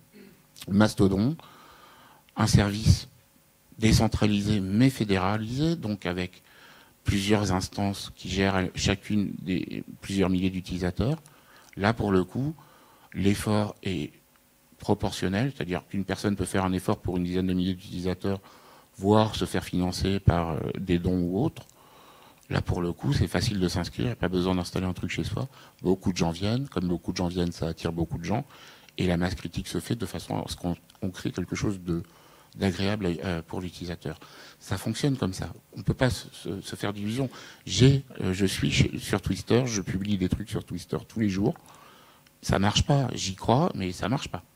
Mastodon, un service décentralisé mais fédéralisé, donc avec plusieurs instances qui gèrent chacune des plusieurs milliers d'utilisateurs. Là, pour le coup, l'effort est proportionnel, c'est-à-dire qu'une personne peut faire un effort pour une dizaine de milliers d'utilisateurs, voire se faire financer par des dons ou autres. Là, pour le coup, c'est facile de s'inscrire, il n'y a pas besoin d'installer un truc chez soi. Beaucoup de gens viennent, comme beaucoup de gens viennent, ça attire beaucoup de gens, et la masse critique se fait de façon à ce qu'on on crée quelque chose de, d'agréable pour l'utilisateur. Ça fonctionne comme ça. On ne peut pas se, se, se faire d'illusions. J'ai, euh, je suis chez, sur Twitter, je publie des trucs sur Twitter tous les jours. Ça marche pas, j'y crois, mais ça marche pas.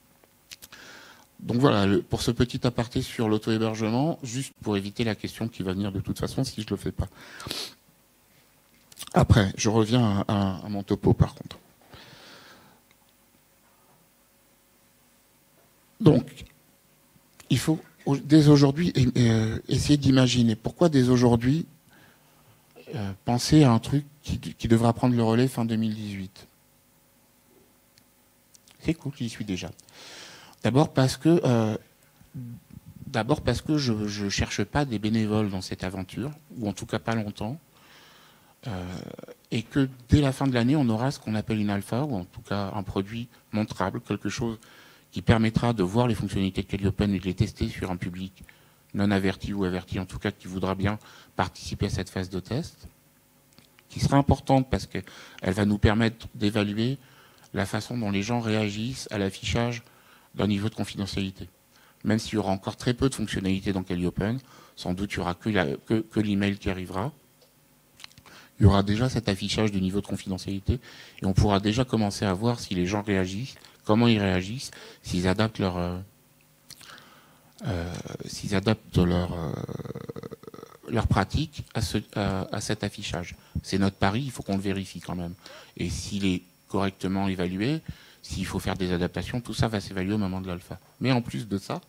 Donc voilà, le, pour ce petit aparté sur l'auto-hébergement, juste pour éviter la question qui va venir de toute façon si je le fais pas. Après, je reviens à, à, à mon topo par contre. Donc, il faut dès aujourd'hui euh, essayer d'imaginer pourquoi dès aujourd'hui euh, penser à un truc qui, qui devra prendre le relais fin deux mille dix-huit. C'est cool, j'y suis déjà. D'abord parce que, euh, d'abord parce que je ne cherche pas des bénévoles dans cette aventure, ou en tout cas pas longtemps, euh, et que dès la fin de l'année, on aura ce qu'on appelle une alpha, ou en tout cas un produit montrable, quelque chose qui permettra de voir les fonctionnalités de Calliopen et de les tester sur un public non averti ou averti, en tout cas qui voudra bien participer à cette phase de test, qui sera importante parce qu'elle va nous permettre d'évaluer la façon dont les gens réagissent à l'affichage d'un niveau de confidentialité. Même s'il y aura encore très peu de fonctionnalités dans Calliopen, sans doute il n'y aura que, la, que, que l'email qui arrivera. Il y aura déjà cet affichage du niveau de confidentialité et on pourra déjà commencer à voir si les gens réagissent, comment ils réagissent, s'ils adaptent leur, euh, euh, s'ils adaptent leur, euh, leur pratique à, ce, à, à cet affichage. C'est notre pari, il faut qu'on le vérifie quand même. Et s'il est correctement évalué, s'il faut faire des adaptations, tout ça va s'évaluer au moment de l'alpha. Mais en plus de ça,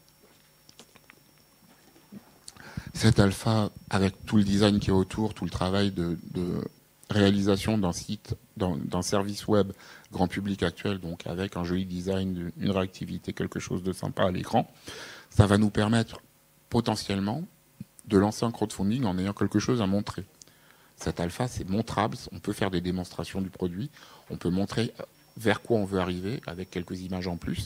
cette alpha, avec tout le design qui est autour, tout le travail de, de réalisation d'un site, d'un service web grand public actuel, donc avec un joli design, une réactivité, quelque chose de sympa à l'écran, ça va nous permettre potentiellement de lancer un crowdfunding en ayant quelque chose à montrer. Cette alpha, c'est montrable, on peut faire des démonstrations du produit, on peut montrer vers quoi on veut arriver, avec quelques images en plus.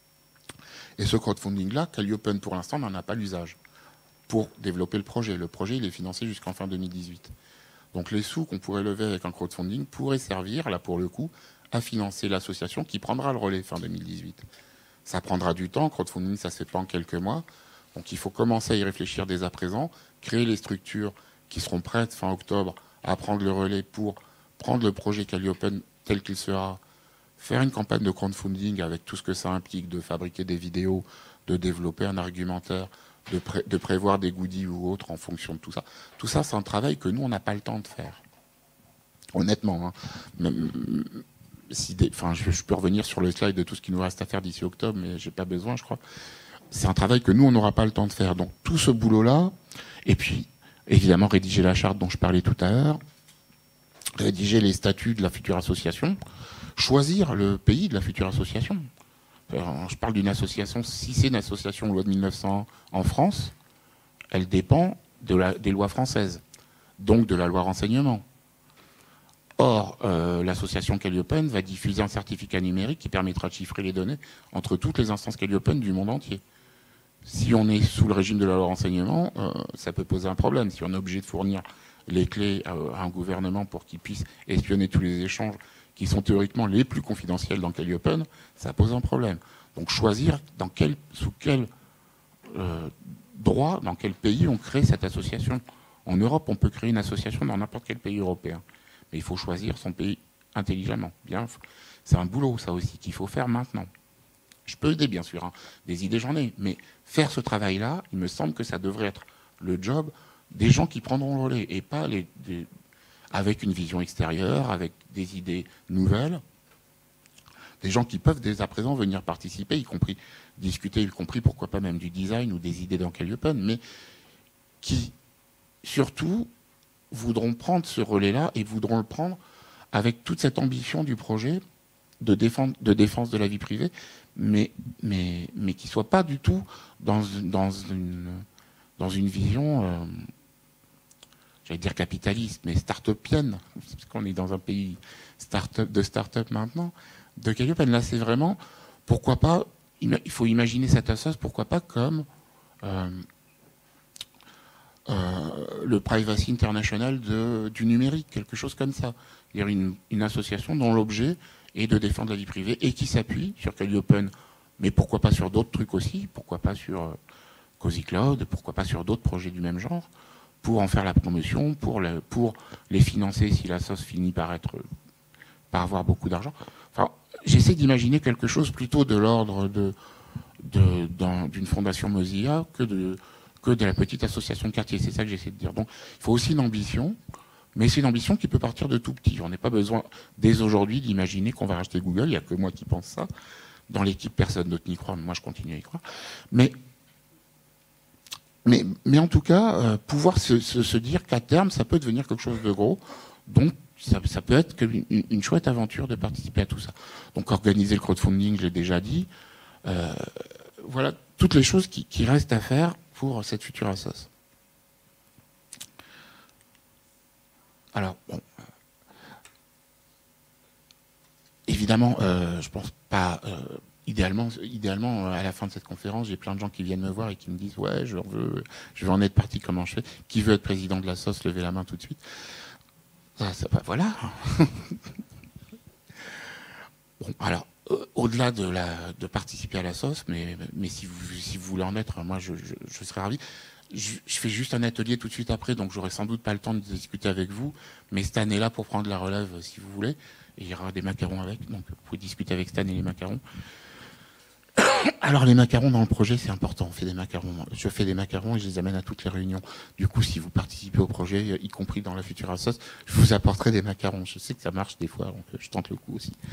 Et ce crowdfunding-là, Calliope, pour l'instant, n'en a pas l'usage pour développer le projet. Le projet, il est financé jusqu'en fin deux mille dix-huit. Donc les sous qu'on pourrait lever avec un crowdfunding pourraient servir, là pour le coup, à financer l'association qui prendra le relais fin deux mille dix-huit. Ça prendra du temps, crowdfunding, ça ne se fait pas en quelques mois. Donc il faut commencer à y réfléchir dès à présent, créer les structures qui seront prêtes fin octobre à prendre le relais pour prendre le projet Calliope tel qu'il sera, faire une campagne de crowdfunding avec tout ce que ça implique, de fabriquer des vidéos, de développer un argumentaire, de, pré de prévoir des goodies ou autres en fonction de tout ça. Tout ça, c'est un travail que nous, on n'a pas le temps de faire. Honnêtement. Hein. Même, si des, enfin, je, je peux revenir sur le slide de tout ce qui nous reste à faire d'ici octobre, mais j'ai pas besoin, je crois. C'est un travail que nous, on n'aura pas le temps de faire. Donc, tout ce boulot-là, et puis, évidemment, rédiger la charte dont je parlais tout à l'heure, rédiger les statuts de la future association, choisir le pays de la future association. Alors, je parle d'une association, si c'est une association loi de mille neuf cents en France, elle dépend de la, des lois françaises, donc de la loi renseignement. Or, euh, l'association Calliope va diffuser un certificat numérique qui permettra de chiffrer les données entre toutes les instances Calliope du monde entier. Si on est sous le régime de la loi renseignement, euh, ça peut poser un problème. Si on est obligé de fournir les clés à, à un gouvernement pour qu'il puisse espionner tous les échanges qui sont théoriquement les plus confidentiels dans Calliope, ça pose un problème. Donc choisir dans quel, sous quel euh, droit, dans quel pays on crée cette association. En Europe, on peut créer une association dans n'importe quel pays européen. Mais il faut choisir son pays intelligemment. Bien, c'est un boulot, ça aussi, qu'il faut faire maintenant. Je peux aider, bien sûr, hein. Des idées, j'en ai. Mais faire ce travail-là, il me semble que ça devrait être le job des gens qui prendront le relais, et pas les, des, avec une vision extérieure, avec des idées nouvelles. Des gens qui peuvent dès à présent venir participer, y compris discuter, y compris pourquoi pas même du design ou des idées dans Calliope, mais qui, surtout, voudront prendre ce relais-là et voudront le prendre avec toute cette ambition du projet de défense de, défense de la vie privée, mais, mais, mais qui ne soit pas du tout dans, dans, une, dans une vision, euh, j'allais dire capitaliste, mais start-upienne, parce qu'on est dans un pays start-up, de start-up maintenant, de Calliope. Là, c'est vraiment, pourquoi pas, il faut imaginer cette association, pourquoi pas comme... Euh, Euh, le Privacy International de, du numérique, quelque chose comme ça. C'est-à-dire une, une association dont l'objet est de défendre la vie privée et qui s'appuie sur Calliope, mais pourquoi pas sur d'autres trucs aussi, pourquoi pas sur euh, Cozy Cloud, pourquoi pas sur d'autres projets du même genre, pour en faire la promotion, pour, le, pour les financer si la sauce finit par être, par avoir beaucoup d'argent. Enfin, j'essaie d'imaginer quelque chose plutôt de l'ordre de, de, d'une fondation Mozilla que de que de la petite association de quartier. C'est ça que j'essaie de dire. Donc, il faut aussi une ambition, mais c'est une ambition qui peut partir de tout petit. On n'a pas besoin, dès aujourd'hui, d'imaginer qu'on va racheter Google. Il n'y a que moi qui pense ça. Dans l'équipe, personne d'autre n'y croit, mais moi, je continue à y croire. Mais, mais, mais en tout cas, euh, pouvoir se, se, se dire qu'à terme, ça peut devenir quelque chose de gros. Donc, ça, ça peut être une, une chouette aventure de participer à tout ça. Donc, organiser le crowdfunding, je l'ai déjà dit. Euh, voilà, toutes les choses qui, qui restent à faire pour cette future assoce. Alors, bon, évidemment, euh, je pense pas, euh, idéalement, idéalement, à la fin de cette conférence, j'ai plein de gens qui viennent me voir et qui me disent « Ouais, je veux, je veux en être partie, comment je fais ?» Qui veut être président de l'assoce, levez la main tout de suite. Ça, ça, bah, voilà. Bon, alors, au-delà de, la, de participer à la sauce, mais, mais si, vous, si vous voulez en être, moi je, je, je serais ravi. Je, je fais juste un atelier tout de suite après, donc j'aurai sans doute pas le temps de discuter avec vous, mais Stan est là pour prendre la relève si vous voulez, et il y aura des macarons avec, donc vous pouvez discuter avec Stan et les macarons. Alors les macarons dans le projet, c'est important, on fait des macarons. Je fais des macarons et je les amène à toutes les réunions. Du coup, si vous participez au projet, y compris dans la future sauce, je vous apporterai des macarons. Je sais que ça marche des fois, donc je tente le coup aussi.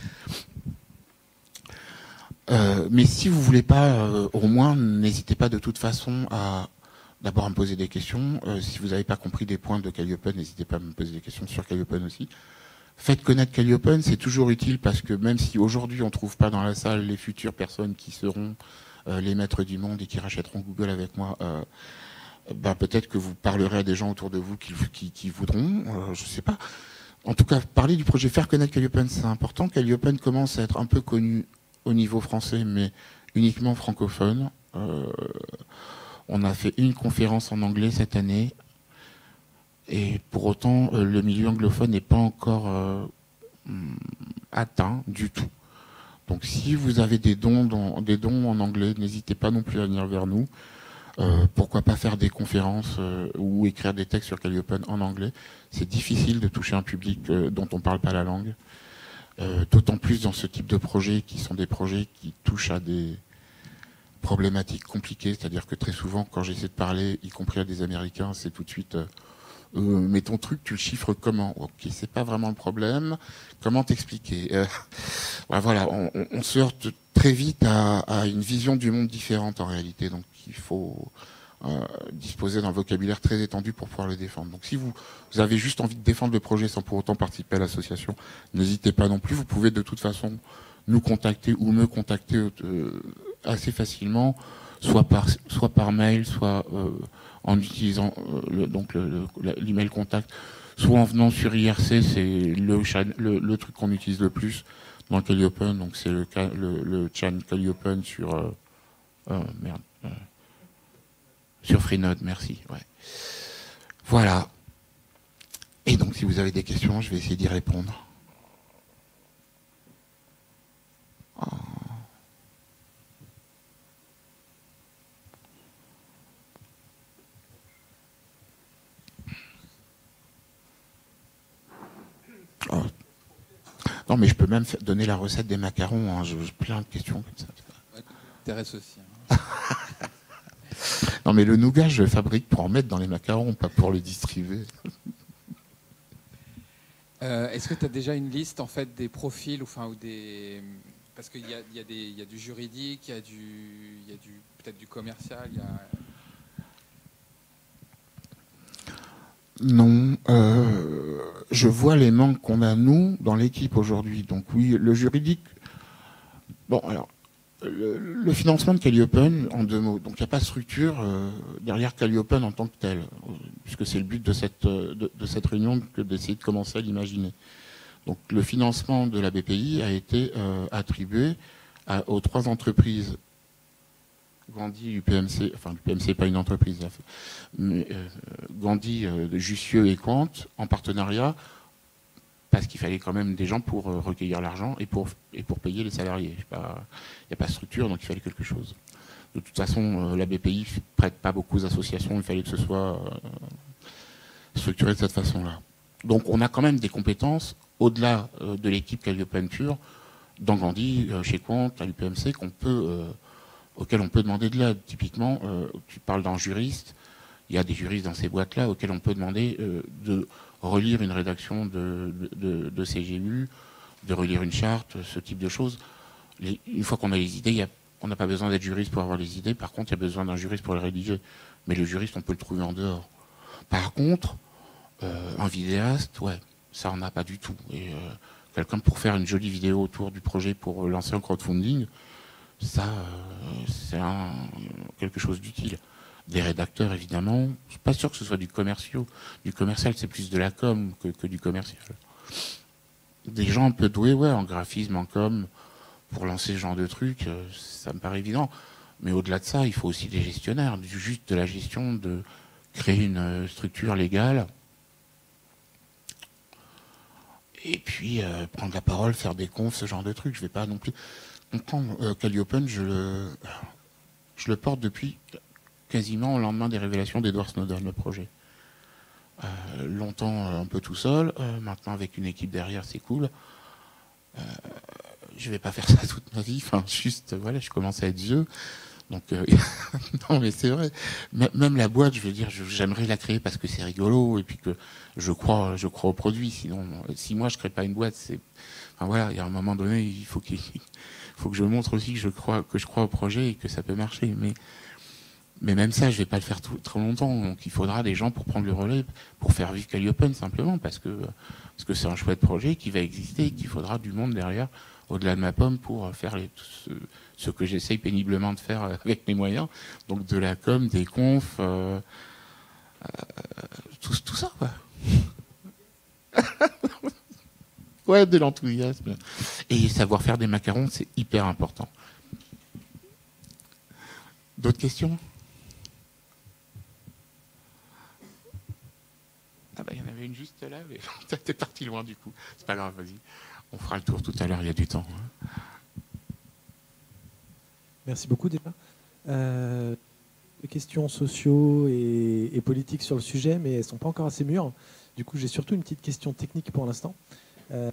Euh, mais si vous voulez pas, euh, au moins, n'hésitez pas de toute façon à d'abord à me poser des questions. Euh, si vous n'avez pas compris des points de Calliope, n'hésitez pas à me poser des questions sur Calliope aussi. Faites connaître Calliope, c'est toujours utile parce que même si aujourd'hui on ne trouve pas dans la salle les futures personnes qui seront euh, les maîtres du monde et qui rachèteront Google avec moi, euh, ben peut-être que vous parlerez à des gens autour de vous qui, qui, qui voudront, euh, je sais pas. En tout cas, parler du projet Faire connaître Calliopen, c'est important. Calliopen commence à être un peu connu au niveau français, mais uniquement francophone. Euh, on a fait une conférence en anglais cette année, et pour autant, euh, le milieu anglophone n'est pas encore euh, atteint du tout. Donc si vous avez des dons, dans, des dons en anglais, n'hésitez pas non plus à venir vers nous. Euh, pourquoi pas faire des conférences euh, ou écrire des textes sur Calliopen en anglais. C'est difficile de toucher un public euh, dont on ne parle pas la langue. Euh, d'autant plus dans ce type de projets qui sont des projets qui touchent à des problématiques compliquées. C'est-à-dire que très souvent, quand j'essaie de parler, y compris à des Américains, c'est tout de suite euh, euh, mais ton truc, tu le chiffres comment? Ok, c'est pas vraiment le problème. Comment t'expliquer? euh, Voilà, on, on se heurte très vite à, à une vision du monde différente en réalité. Donc il faut euh, disposer d'un vocabulaire très étendu pour pouvoir le défendre. Donc si vous, vous avez juste envie de défendre le projet sans pour autant participer à l'association, n'hésitez pas non plus. Vous pouvez de toute façon nous contacter ou me contacter euh, assez facilement, soit par, soit par mail, soit euh, en utilisant euh, le, donc le, le, l'email contact, soit en venant sur I R C, c'est le, le, le truc qu'on utilise le plus dans Calliopen, donc c'est le, le, le channel Calliopen sur euh, oh, merde, euh, sur Freenode, merci. Ouais. Voilà. Et donc si vous avez des questions, je vais essayer d'y répondre. Oh. Oh. Non, mais je peux même donner la recette des macarons. Hein. J'ai plein de questions comme ça. Ouais, t'intéresse aussi. Hein. Non, mais le nougat, je le fabrique pour en mettre dans les macarons, pas pour le distribuer. Euh, est-ce que tu as déjà une liste en fait des profils, enfin, ou des... Parce qu'il y a, y a des, y a du juridique, il y a du, il y a du peut-être du commercial, il y a... Non, euh, je vois les manques qu'on a, nous, dans l'équipe aujourd'hui. Donc oui, le juridique... Bon, alors, le, le financement de Calliopen, en deux mots. Donc il n'y a pas de structure euh, derrière Calliopen en tant que tel, puisque c'est le but de cette, de, de cette réunion que d'essayer de commencer à l'imaginer. Donc le financement de la B P I a été euh, attribué à, aux trois entreprises Gandhi, U P M C, enfin l'U P M C n'est pas une entreprise, mais euh, Gandhi, euh, Jussieu et Quant, en partenariat, parce qu'il fallait quand même des gens pour euh, recueillir l'argent et pour, et pour payer les salariés. Il n'y a pas de structure, donc il fallait quelque chose. De toute façon, euh, la B P I ne prête pas beaucoup aux associations, il fallait que ce soit euh, structuré de cette façon-là. Donc on a quand même des compétences, au-delà euh, de l'équipe Calliopen pure, dans Gandhi, euh, chez Quant, à l'U P M C, qu'on peut... Euh, auxquels on peut demander de l'aide. Typiquement, euh, tu parles d'un juriste, il y a des juristes dans ces boîtes-là auxquels on peut demander euh, de relire une rédaction de, de, de C G U, de relire une charte, ce type de choses. Les, une fois qu'on a les idées, il y a, on n'a pas besoin d'être juriste pour avoir les idées. Par contre, il y a besoin d'un juriste pour les rédiger. Mais le juriste, on peut le trouver en dehors. Par contre, euh, un vidéaste, ouais, ça on n'a pas du tout. Et euh, quelqu'un pour faire une jolie vidéo autour du projet pour lancer un crowdfunding, ça, euh, c'est un, quelque chose d'utile. Des rédacteurs, évidemment. Je suis pas sûr que ce soit du commercial. Du commercial, c'est plus de la com que, que du commercial. Des gens un peu doués, ouais, en graphisme, en com, pour lancer ce genre de trucs, euh, ça me paraît évident. Mais au-delà de ça, il faut aussi des gestionnaires, juste de la gestion, de créer une structure légale. Et puis, euh, prendre la parole, faire des confs, ce genre de trucs. Je vais pas non plus... comprendre. Euh, Calliopen, je le, je le porte depuis quasiment au lendemain des révélations d'Edward Snowden, le projet. Euh, longtemps un peu tout seul, euh, maintenant avec une équipe derrière, c'est cool. Euh, je vais pas faire ça toute ma vie, enfin juste, voilà, je commence à être vieux. Donc, euh, non mais c'est vrai. M même la boîte, je veux dire, j'aimerais la créer parce que c'est rigolo et puis que je crois, je crois au produit. Sinon, si moi je crée pas une boîte, c'est, enfin voilà, il y a un moment donné, il faut qu'il faut que je montre aussi que je crois, que je crois au projet et que ça peut marcher. Mais, mais même ça, je vais pas le faire tout, trop longtemps. Donc, il faudra des gens pour prendre le relais, pour faire vivre Calliopen simplement, parce que, parce que c'est un chouette projet qui va exister et qu'il faudra du monde derrière, au-delà de ma pomme, pour faire les, ce, ce que j'essaye péniblement de faire avec mes moyens. Donc, de la com, des confs, euh, euh, tout, tout ça, quoi. Ouais, de l'enthousiasme. Et savoir faire des macarons, c'est hyper important. D'autres questions? Ah bah il y en avait une juste là, mais t'es parti loin du coup. C'est pas grave, vas-y. On fera le tour tout à l'heure, il y a du temps. Merci beaucoup déjà. Euh, questions sociaux et, et politiques sur le sujet, mais elles ne sont pas encore assez mûres. Du coup, j'ai surtout une petite question technique pour l'instant. Euh,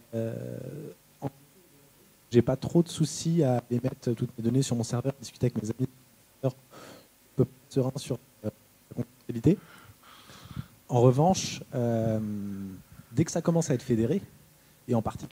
j'ai pas trop de soucis à émettre toutes mes données sur mon serveur, discuter avec mes amis, un peu serein sur euh, la confidentialité. En revanche, euh, dès que ça commence à être fédéré, et en particulier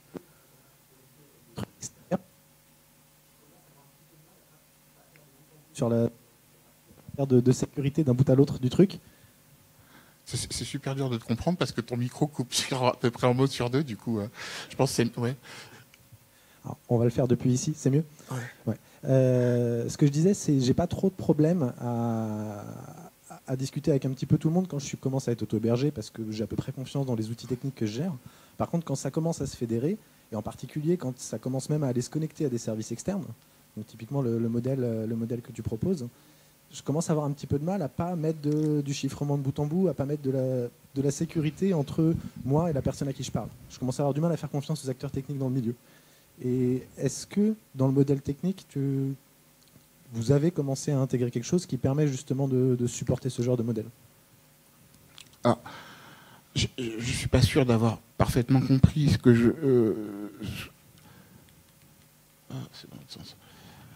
sur la de, de sécurité d'un bout à l'autre du truc. C'est, c'est super dur de te comprendre parce que ton micro coupe sur à peu près en mode sur deux, du coup, euh, je pense que c'est... Ouais. Alors, on va le faire depuis ici, c'est mieux. Ouais. Ouais. Euh, ce que je disais, c'est j'ai pas trop de problème à, à, à discuter avec un petit peu tout le monde quand je commence à être auto-hébergé parce que j'ai à peu près confiance dans les outils techniques que je gère. Par contre, quand ça commence à se fédérer, et en particulier quand ça commence même à aller se connecter à des services externes, donc typiquement le, le, modèle, le modèle que tu proposes, je commence à avoir un petit peu de mal à pas mettre de, du chiffrement de bout en bout, à pas mettre de la, de la sécurité entre moi et la personne à qui je parle. Je commence à avoir du mal à faire confiance aux acteurs techniques dans le milieu. Et est-ce que dans le modèle technique, tu, vous avez commencé à intégrer quelque chose qui permet justement de, de supporter ce genre de modèle? Ah, je ne suis pas sûr d'avoir parfaitement compris ce que je... Euh, je... Ah, c'est dans l'autre sens.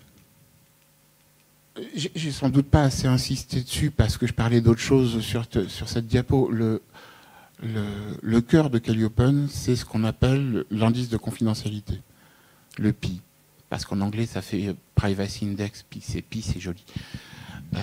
J'ai, j'ai sans doute pas assez insisté dessus parce que je parlais d'autre chose sur, te, sur cette diapo. Le, le, le cœur de Calliopen, c'est ce qu'on appelle l'indice de confidentialité, le P I. Parce qu'en anglais, ça fait Privacy Index, P I, c'est P I, c'est joli. Euh,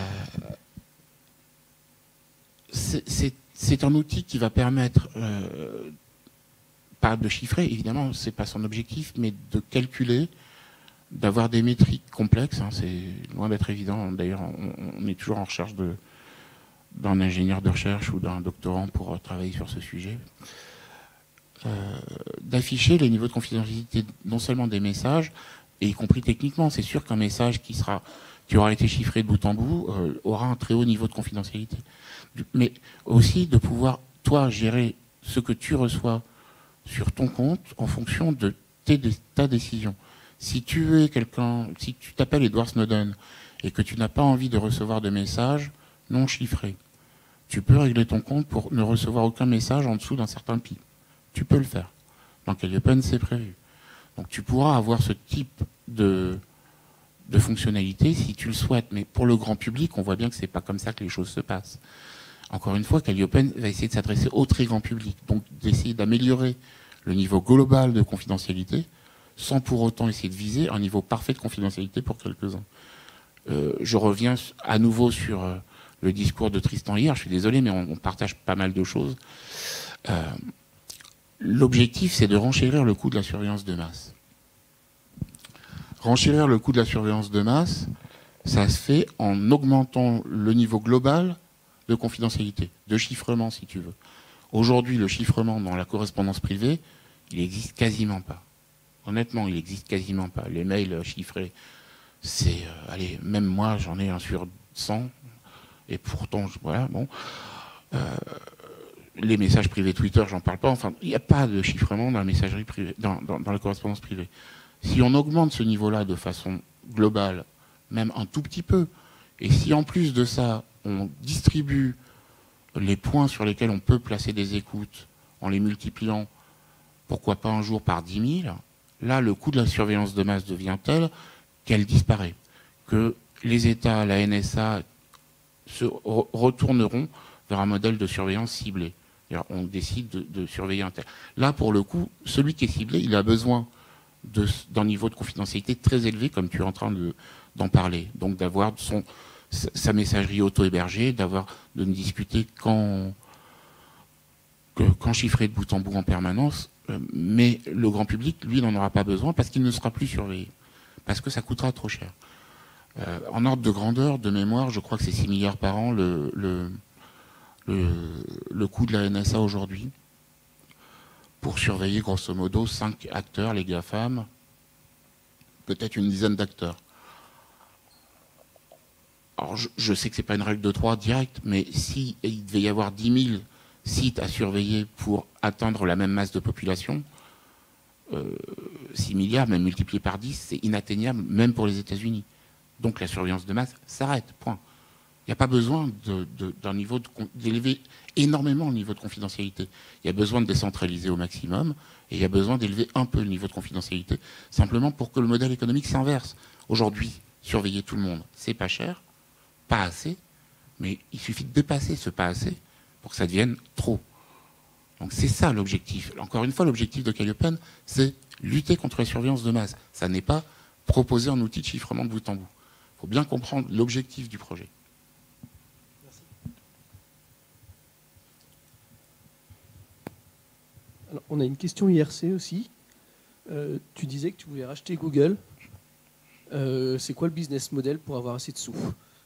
c'est, c'est, c'est un outil qui va permettre, euh, pas de chiffrer, évidemment, c'est pas son objectif, mais de calculer, d'avoir des métriques complexes, hein, c'est loin d'être évident. D'ailleurs, on, on est toujours en recherche de, d'un ingénieur de recherche ou d'un doctorant pour travailler sur ce sujet. Euh, d'afficher les niveaux de confidentialité non seulement des messages, et y compris techniquement. C'est sûr qu'un message qui, sera, qui aura été chiffré de bout en bout euh, aura un très haut niveau de confidentialité. Mais aussi de pouvoir, toi, gérer ce que tu reçois sur ton compte en fonction de tes, ta décision. Si tu es quelqu'un, si tu t'appelles Edward Snowden et que tu n'as pas envie de recevoir de messages non chiffrés, tu peux régler ton compte pour ne recevoir aucun message en dessous d'un certain P I. Tu peux le faire. Dans Calliopen, c'est prévu. Donc tu pourras avoir ce type de, de fonctionnalité si tu le souhaites. Mais pour le grand public, on voit bien que c'est pas comme ça que les choses se passent. Encore une fois, Calliopen va essayer de s'adresser au très grand public. Donc d'essayer d'améliorer le niveau global de confidentialité sans pour autant essayer de viser un niveau parfait de confidentialité pour quelques-uns. Euh, je reviens à nouveau sur euh, le discours de Tristan hier. Je suis désolé, mais on, on partage pas mal de choses. Euh, L'objectif, c'est de renchérir le coût de la surveillance de masse. Renchérir le coût de la surveillance de masse, ça se fait en augmentant le niveau global de confidentialité, de chiffrement, si tu veux. Aujourd'hui, le chiffrement dans la correspondance privée, il n'existe quasiment pas. Honnêtement, il n'existe quasiment pas. Les mails chiffrés, c'est... Euh, allez, même moi, j'en ai un sur cent, et pourtant, je, voilà, bon... Euh, les messages privés Twitter, j'en parle pas. Enfin, il n'y a pas de chiffrement dans la messagerie privée, dans, dans, dans la correspondance privée. Si on augmente ce niveau-là de façon globale, même un tout petit peu, et si en plus de ça, on distribue les points sur lesquels on peut placer des écoutes en les multipliant, pourquoi pas un jour par dix mille, là, le coût de la surveillance de masse devient tel qu'elle disparaît. Que les États, la N S A, se re- retourneront vers un modèle de surveillance ciblée. Alors, on décide de, de surveiller un tel. Là, pour le coup, celui qui est ciblé, il a besoin de, d'un niveau de confidentialité très élevé, comme tu es en train de, d'en parler. Donc, d'avoir son, sa messagerie auto-hébergée, d'avoir, de ne discuter qu'en, que, qu'en chiffré de bout en bout en permanence. Mais le grand public, lui, n'en aura pas besoin parce qu'il ne sera plus surveillé. Parce que ça coûtera trop cher. Euh, en ordre de grandeur, de mémoire, je crois que c'est six milliards par an, le, le Le, le coût de la N S A aujourd'hui. pour surveiller grosso modo cinq acteurs, les GAFAM, peut-être une dizaine d'acteurs. Alors je, je sais que ce n'est pas une règle de trois directe, mais si il devait y avoir dix mille sites à surveiller pour atteindre la même masse de population, euh, six milliards, même multiplié par dix, c'est inatteignable même pour les États-Unis. Donc la surveillance de masse s'arrête, point. Il n'y a pas besoin de, de, d'un niveau de, d'élever énormément le niveau de confidentialité. Il y a besoin de décentraliser au maximum et il y a besoin d'élever un peu le niveau de confidentialité, simplement pour que le modèle économique s'inverse. Aujourd'hui, surveiller tout le monde, c'est pas cher, pas assez, mais il suffit de dépasser ce pas assez pour que ça devienne trop. Donc c'est ça l'objectif. Encore une fois, l'objectif de Calliope, c'est lutter contre la surveillance de masse. Ça n'est pas proposer un outil de chiffrement de bout en bout. Il faut bien comprendre l'objectif du projet. Alors, on a une question I R C aussi. Euh, tu disais que tu voulais racheter Google. Euh, c'est quoi le business model pour avoir assez de sous?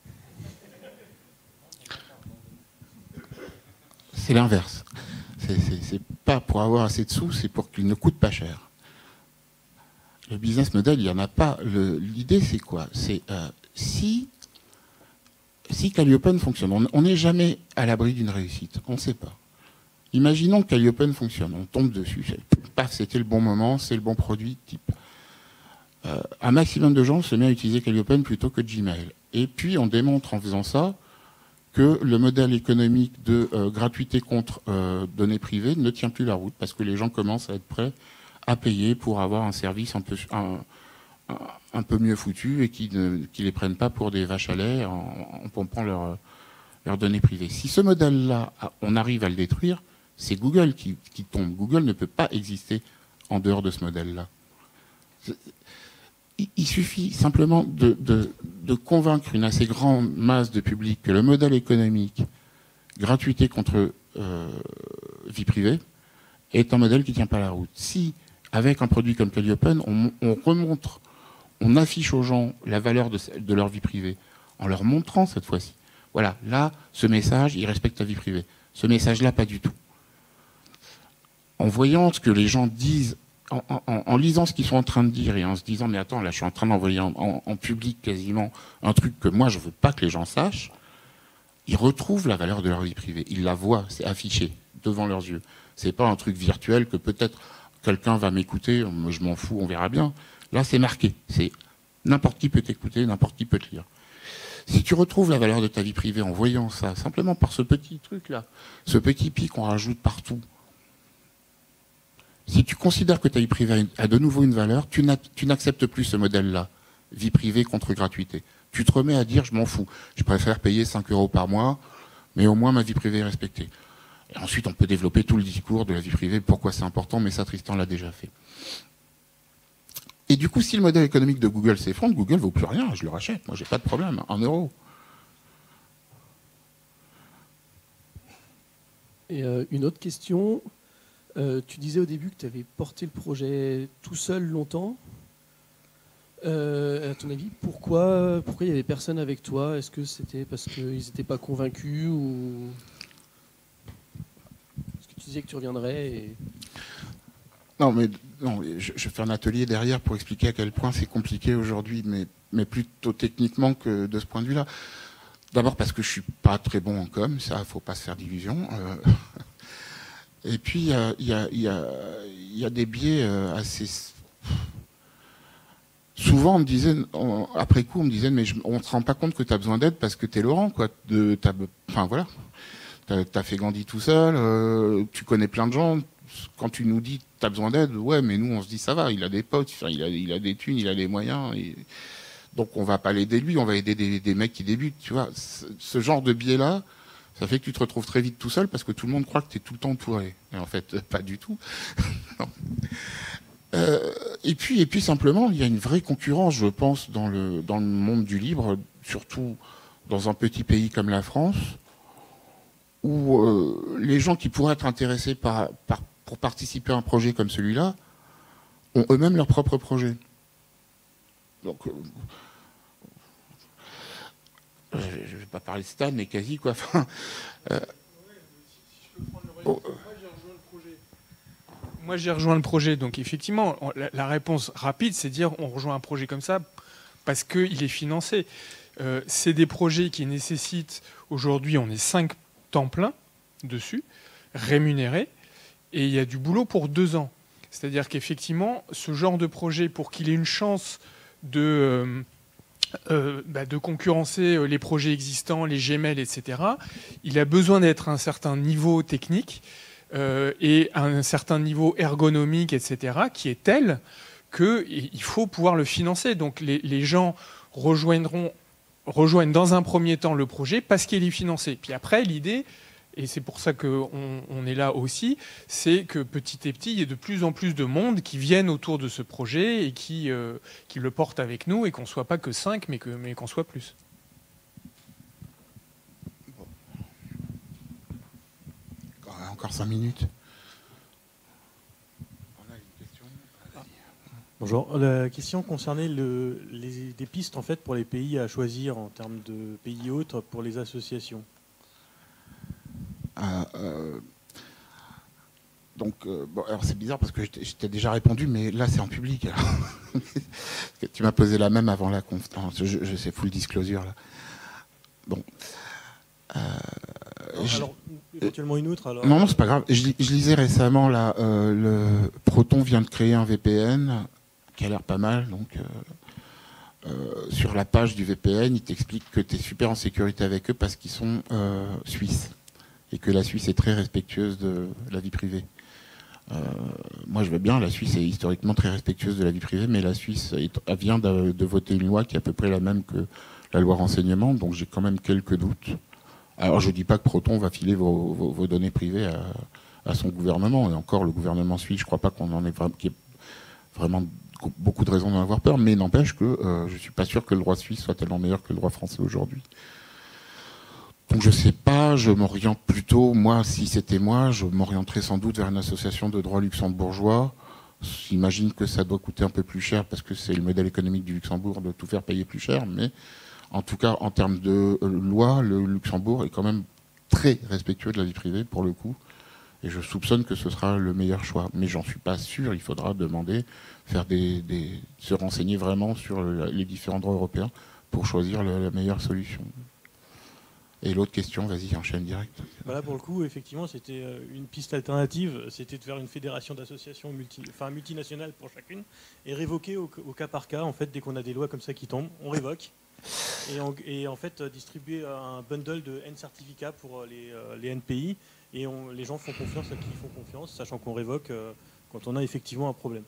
C'est l'inverse. C'est, c'est, c'est pas pour avoir assez de sous, c'est pour qu'il ne coûte pas cher. Le business model, il n'y en a pas. Le, l'idée, c'est quoi? C'est euh, si, si Calliope fonctionne, on n'est jamais à l'abri d'une réussite. On ne sait pas. Imaginons que Calliope fonctionne, on tombe dessus, paf, c'était le bon moment, c'est le bon produit, type. Euh, un maximum de gens se met à utiliser Calliope plutôt que Gmail. Et puis on démontre en faisant ça que le modèle économique de euh, gratuité contre euh, données privées ne tient plus la route, parce que les gens commencent à être prêts à payer pour avoir un service un peu, un, un, un peu mieux foutu et qui ne qui les prennent pas pour des vaches à lait en, en pompant leurs leurs données privées. Si ce modèle-là, on arrive à le détruire, c'est Google qui, qui tombe. Google ne peut pas exister en dehors de ce modèle-là. Il, il suffit simplement de, de, de convaincre une assez grande masse de public que le modèle économique, gratuité contre euh, vie privée, est un modèle qui ne tient pas la route. Si, avec un produit comme Calliope, on, on remontre, on affiche aux gens la valeur de, de leur vie privée, en leur montrant cette fois-ci, voilà, là, ce message, il respecte ta vie privée. Ce message-là, pas du tout. En voyant ce que les gens disent, en, en, en lisant ce qu'ils sont en train de dire et en se disant, mais attends, là, je suis en train d'envoyer en, en, en public quasiment un truc que moi, je veux pas que les gens sachent, ils retrouvent la valeur de leur vie privée. Ils la voient, c'est affiché devant leurs yeux. C'est pas un truc virtuel que peut-être quelqu'un va m'écouter, moi, je m'en fous, on verra bien. Là, c'est marqué. C'est n'importe qui peut t'écouter, n'importe qui peut te lire. Si tu retrouves la valeur de ta vie privée en voyant ça, simplement par ce petit truc-là, ce petit pic qu'on rajoute partout, si tu considères que ta vie privée a de nouveau une valeur, tu n'acceptes plus ce modèle-là, vie privée contre gratuité. Tu te remets à dire, je m'en fous, je préfère payer cinq euros par mois, mais au moins ma vie privée est respectée. Et ensuite, on peut développer tout le discours de la vie privée, pourquoi c'est important, mais ça, Tristan l'a déjà fait. Et du coup, si le modèle économique de Google s'effondre, Google ne vaut plus rien, je le rachète, moi j'ai pas de problème, un euro. Et euh, une autre question, euh, tu disais au début que tu avais porté le projet tout seul longtemps. Euh, à ton avis, pourquoi, pourquoi il n'y avait personne avec toi? Est-ce que c'était parce qu'ils n'étaient pas convaincus ou... Parce que tu disais que tu reviendrais et... Non, mais non, je, je fais un atelier derrière pour expliquer à quel point c'est compliqué aujourd'hui, mais, mais plutôt techniquement que de ce point de vue-là. D'abord parce que je suis pas très bon en com, ça, faut pas se faire d'illusions. Euh, et puis, il y a, y, a, y, a, y a des biais assez... Souvent, on me disait, on, après coup, on me disait, mais je, on ne se rend pas compte que tu as besoin d'aide parce que tu es Laurent, quoi. De, t'as, enfin, voilà. Tu as fait Gandhi tout seul, euh, tu connais plein de gens. Quand tu nous dis tu as besoin d'aide, ouais, mais nous, on se dit, ça va, il a des potes, enfin, il, a, il a des thunes, il a des moyens. Et... Donc, on va pas l'aider lui, on va aider des, des mecs qui débutent, tu vois. Ce, ce genre de biais-là, ça fait que tu te retrouves très vite tout seul parce que tout le monde croit que tu es tout le temps entouré. Et en fait, pas du tout. Non. Euh, et puis, et puis simplement, il y a une vraie concurrence, je pense, dans le dans le monde du libre, surtout dans un petit pays comme la France, où euh, les gens qui pourraient être intéressés par, par pour participer à un projet comme celui-là ont eux-mêmes leur propre projet. Donc, euh, je ne vais pas parler de Stan, mais quasi quoi. Enfin, euh, oh, moi, j'ai rejoint le projet. Donc, effectivement, on, la, la réponse rapide, c'est de dire on rejoint un projet comme ça parce qu'il est financé. Euh, c'est des projets qui nécessitent, aujourd'hui, on est cinq temps plein dessus, rémunérés, et il y a du boulot pour deux ans. C'est-à-dire qu'effectivement, ce genre de projet, pour qu'il ait une chance de, euh, euh, bah, de concurrencer les projets existants, les Gmail, et cetera, il a besoin d'être à un certain niveau technique euh, et à un certain niveau ergonomique, et cetera, qui est tel qu'il faut pouvoir le financer. Donc les, les gens rejoindront, rejoignent dans un premier temps le projet parce qu'il est financé. Puis après, l'idée... Et c'est pour ça qu'on on est là aussi, c'est que petit à petit, il y a de plus en plus de monde qui viennent autour de ce projet et qui, euh, qui le portent avec nous et qu'on ne soit pas que cinq, mais qu'on mais qu'on soit plus. Encore cinq minutes. On a une question. Bonjour. La question concernait le, les, des pistes en fait, pour les pays à choisir en termes de pays autres pour les associations. Euh, euh, donc, euh, bon, alors c'est bizarre parce que je t'ai déjà répondu, mais là c'est en public. Alors. Tu m'as posé la même avant la conférence. Je, je sais, full disclosure là. Bon. Euh, alors, alors, éventuellement une autre. Alors... Non, non, c'est pas grave. Je, je lisais récemment là, euh, le Proton vient de créer un V P N qui a l'air pas mal. Donc, euh, euh, sur la page du V P N, ils t'expliquent que tu es super en sécurité avec eux parce qu'ils sont euh, suisses. Et que la Suisse est très respectueuse de la vie privée. Euh, moi, je veux bien, la Suisse est historiquement très respectueuse de la vie privée, mais la Suisse est, vient de, de voter une loi qui est à peu près la même que la loi renseignement, donc j'ai quand même quelques doutes. Alors, je ne dis pas que Proton va filer vos, vos, vos données privées à, à son gouvernement, et encore, le gouvernement suisse, je ne crois pas qu'on en ait vraiment, qu'il y ait vraiment beaucoup de raisons d'en avoir peur, mais n'empêche que euh, je ne suis pas sûr que le droit suisse soit tellement meilleur que le droit français aujourd'hui. Donc je sais pas, je m'oriente plutôt, moi, si c'était moi, je m'orienterais sans doute vers une association de droit luxembourgeois. J'imagine que ça doit coûter un peu plus cher parce que c'est le modèle économique du Luxembourg de tout faire payer plus cher, mais en tout cas, en termes de loi, le Luxembourg est quand même très respectueux de la vie privée pour le coup, et je soupçonne que ce sera le meilleur choix. Mais j'en suis pas sûr, il faudra demander, faire des, des se renseigner vraiment sur les différents droits européens pour choisir la, la meilleure solution. Et l'autre question, vas-y, enchaîne direct. Voilà, pour le coup, effectivement, c'était une piste alternative, c'était de faire une fédération d'associations multi, enfin, multinationales pour chacune, et révoquer au, au cas par cas, en fait, dès qu'on a des lois comme ça qui tombent, on révoque, et, on, et en fait, distribuer un bundle de N-certificats pour les, les N P I, et on, les gens font confiance à qui ils font confiance, sachant qu'on révoque euh, quand on a effectivement un problème.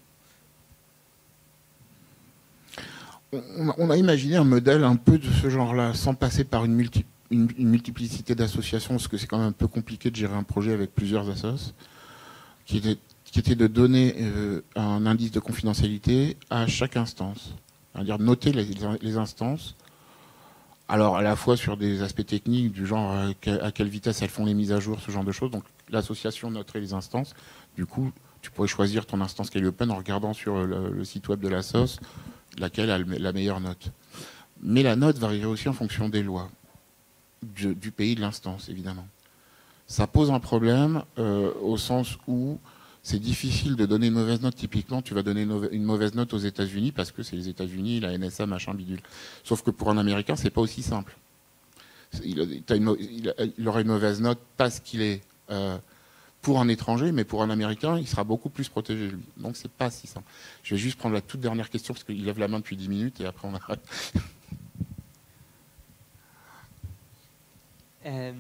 On, on a imaginé un modèle un peu de ce genre-là, sans passer par une multi Une, une multiplicité d'associations, parce que c'est quand même un peu compliqué de gérer un projet avec plusieurs assos, qui était, qui était de donner euh, un indice de confidentialité à chaque instance. C'est-à-dire noter les, les instances, alors à la fois sur des aspects techniques, du genre à, que, à quelle vitesse elles font les mises à jour, ce genre de choses. Donc l'association noterait les instances. Du coup, tu pourrais choisir ton instance Calliopen en regardant sur le, le site web de l'assos laquelle a la meilleure note. Mais la note varierait aussi en fonction des lois. Du, du pays de l'instance, évidemment. Ça pose un problème euh, au sens où c'est difficile de donner une mauvaise note. Typiquement, tu vas donner une, une mauvaise note aux États-Unis parce que c'est les États-Unis, la N S A, machin bidule. Sauf que pour un Américain, c'est pas aussi simple. Il, t'as une, il, il aura une mauvaise note parce qu'il est euh, pour un étranger, mais pour un Américain, il sera beaucoup plus protégé, lui. Donc c'est pas si simple. Je vais juste prendre la toute dernière question parce qu'il lève la main depuis dix minutes et après on arrête. Euh,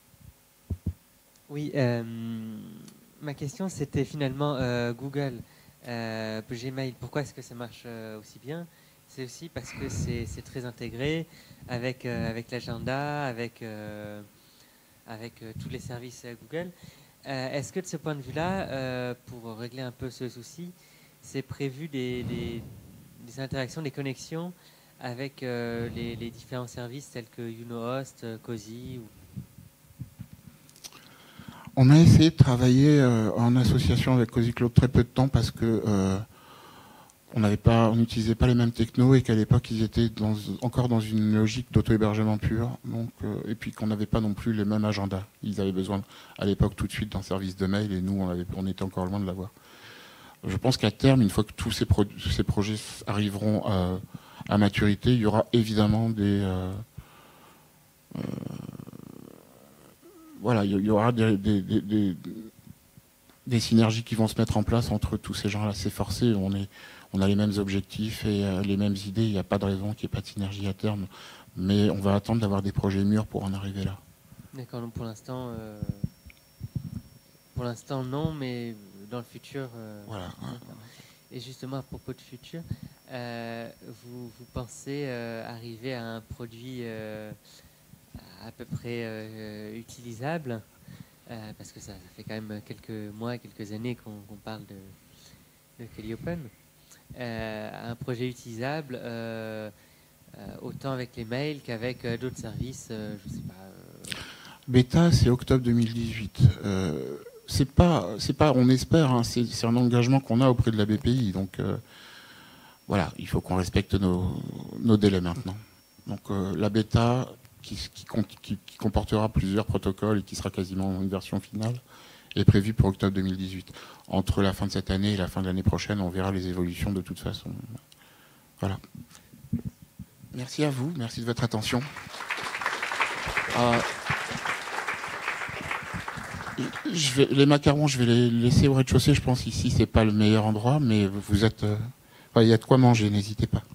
oui, euh, ma question c'était finalement euh, Google, euh, Gmail, pourquoi est-ce que ça marche euh, aussi bien? C'est aussi parce que c'est très intégré avec, euh, avec l'agenda, avec, euh, avec euh, tous les services euh, Google. Euh, est-ce que de ce point de vue-là, euh, pour régler un peu ce souci, c'est prévu des, des, des interactions, des connexions avec euh, les, les différents services tels que YunoHost, Cozy ou... On a essayé de travailler euh, en association avec Cozy Cloud très peu de temps parce que euh, on n'avait pas, on n'utilisait pas les mêmes technos et qu'à l'époque ils étaient dans, encore dans une logique d'auto-hébergement pur. Donc, euh, et puis qu'on n'avait pas non plus les mêmes agendas. Ils avaient besoin à l'époque tout de suite d'un service de mail et nous on, avait, on était encore loin de l'avoir. je pense qu'à terme, une fois que tous ces, pro ces projets arriveront à, à maturité, il y aura évidemment des... Euh, euh, voilà, il y aura des, des, des, des, des synergies qui vont se mettre en place entre tous ces gens-là. C'est forcé, on, est, on a les mêmes objectifs et euh, les mêmes idées, il n'y a pas de raison qu'il n'y ait pas de synergie à terme. Mais on va attendre d'avoir des projets mûrs pour en arriver là. D'accord, donc pour l'instant, euh, pour l'instant non, mais dans le futur... Euh, voilà. Et justement, à propos de futur, euh, vous, vous pensez euh, arriver à un produit euh, à peu près euh, utilisable, euh, parce que ça, ça fait quand même quelques mois, quelques années qu'on qu'on parle de, de Kelly-Open, euh, un projet utilisable, euh, euh, autant avec les mails qu'avec euh, d'autres services, euh, je sais pas... Euh... Bêta, c'est octobre deux mille dix-huit. Euh, c'est pas, c'est pas, on espère, hein, c'est un engagement qu'on a auprès de la B P I. Donc euh, voilà, il faut qu'on respecte nos, nos délais maintenant. Donc euh, la bêta, qui, qui, qui, qui comportera plusieurs protocoles et qui sera quasiment une version finale, est prévue pour octobre deux mille dix-huit. Entre la fin de cette année et la fin de l'année prochaine, on verra les évolutions de toute façon. Voilà. Merci à vous, merci de votre attention. Euh, je vais, les macarons, je vais les laisser au rez-de-chaussée. Je pense ici, c'est pas le meilleur endroit, mais vous êtes, euh, il y a de quoi manger, n'hésitez pas.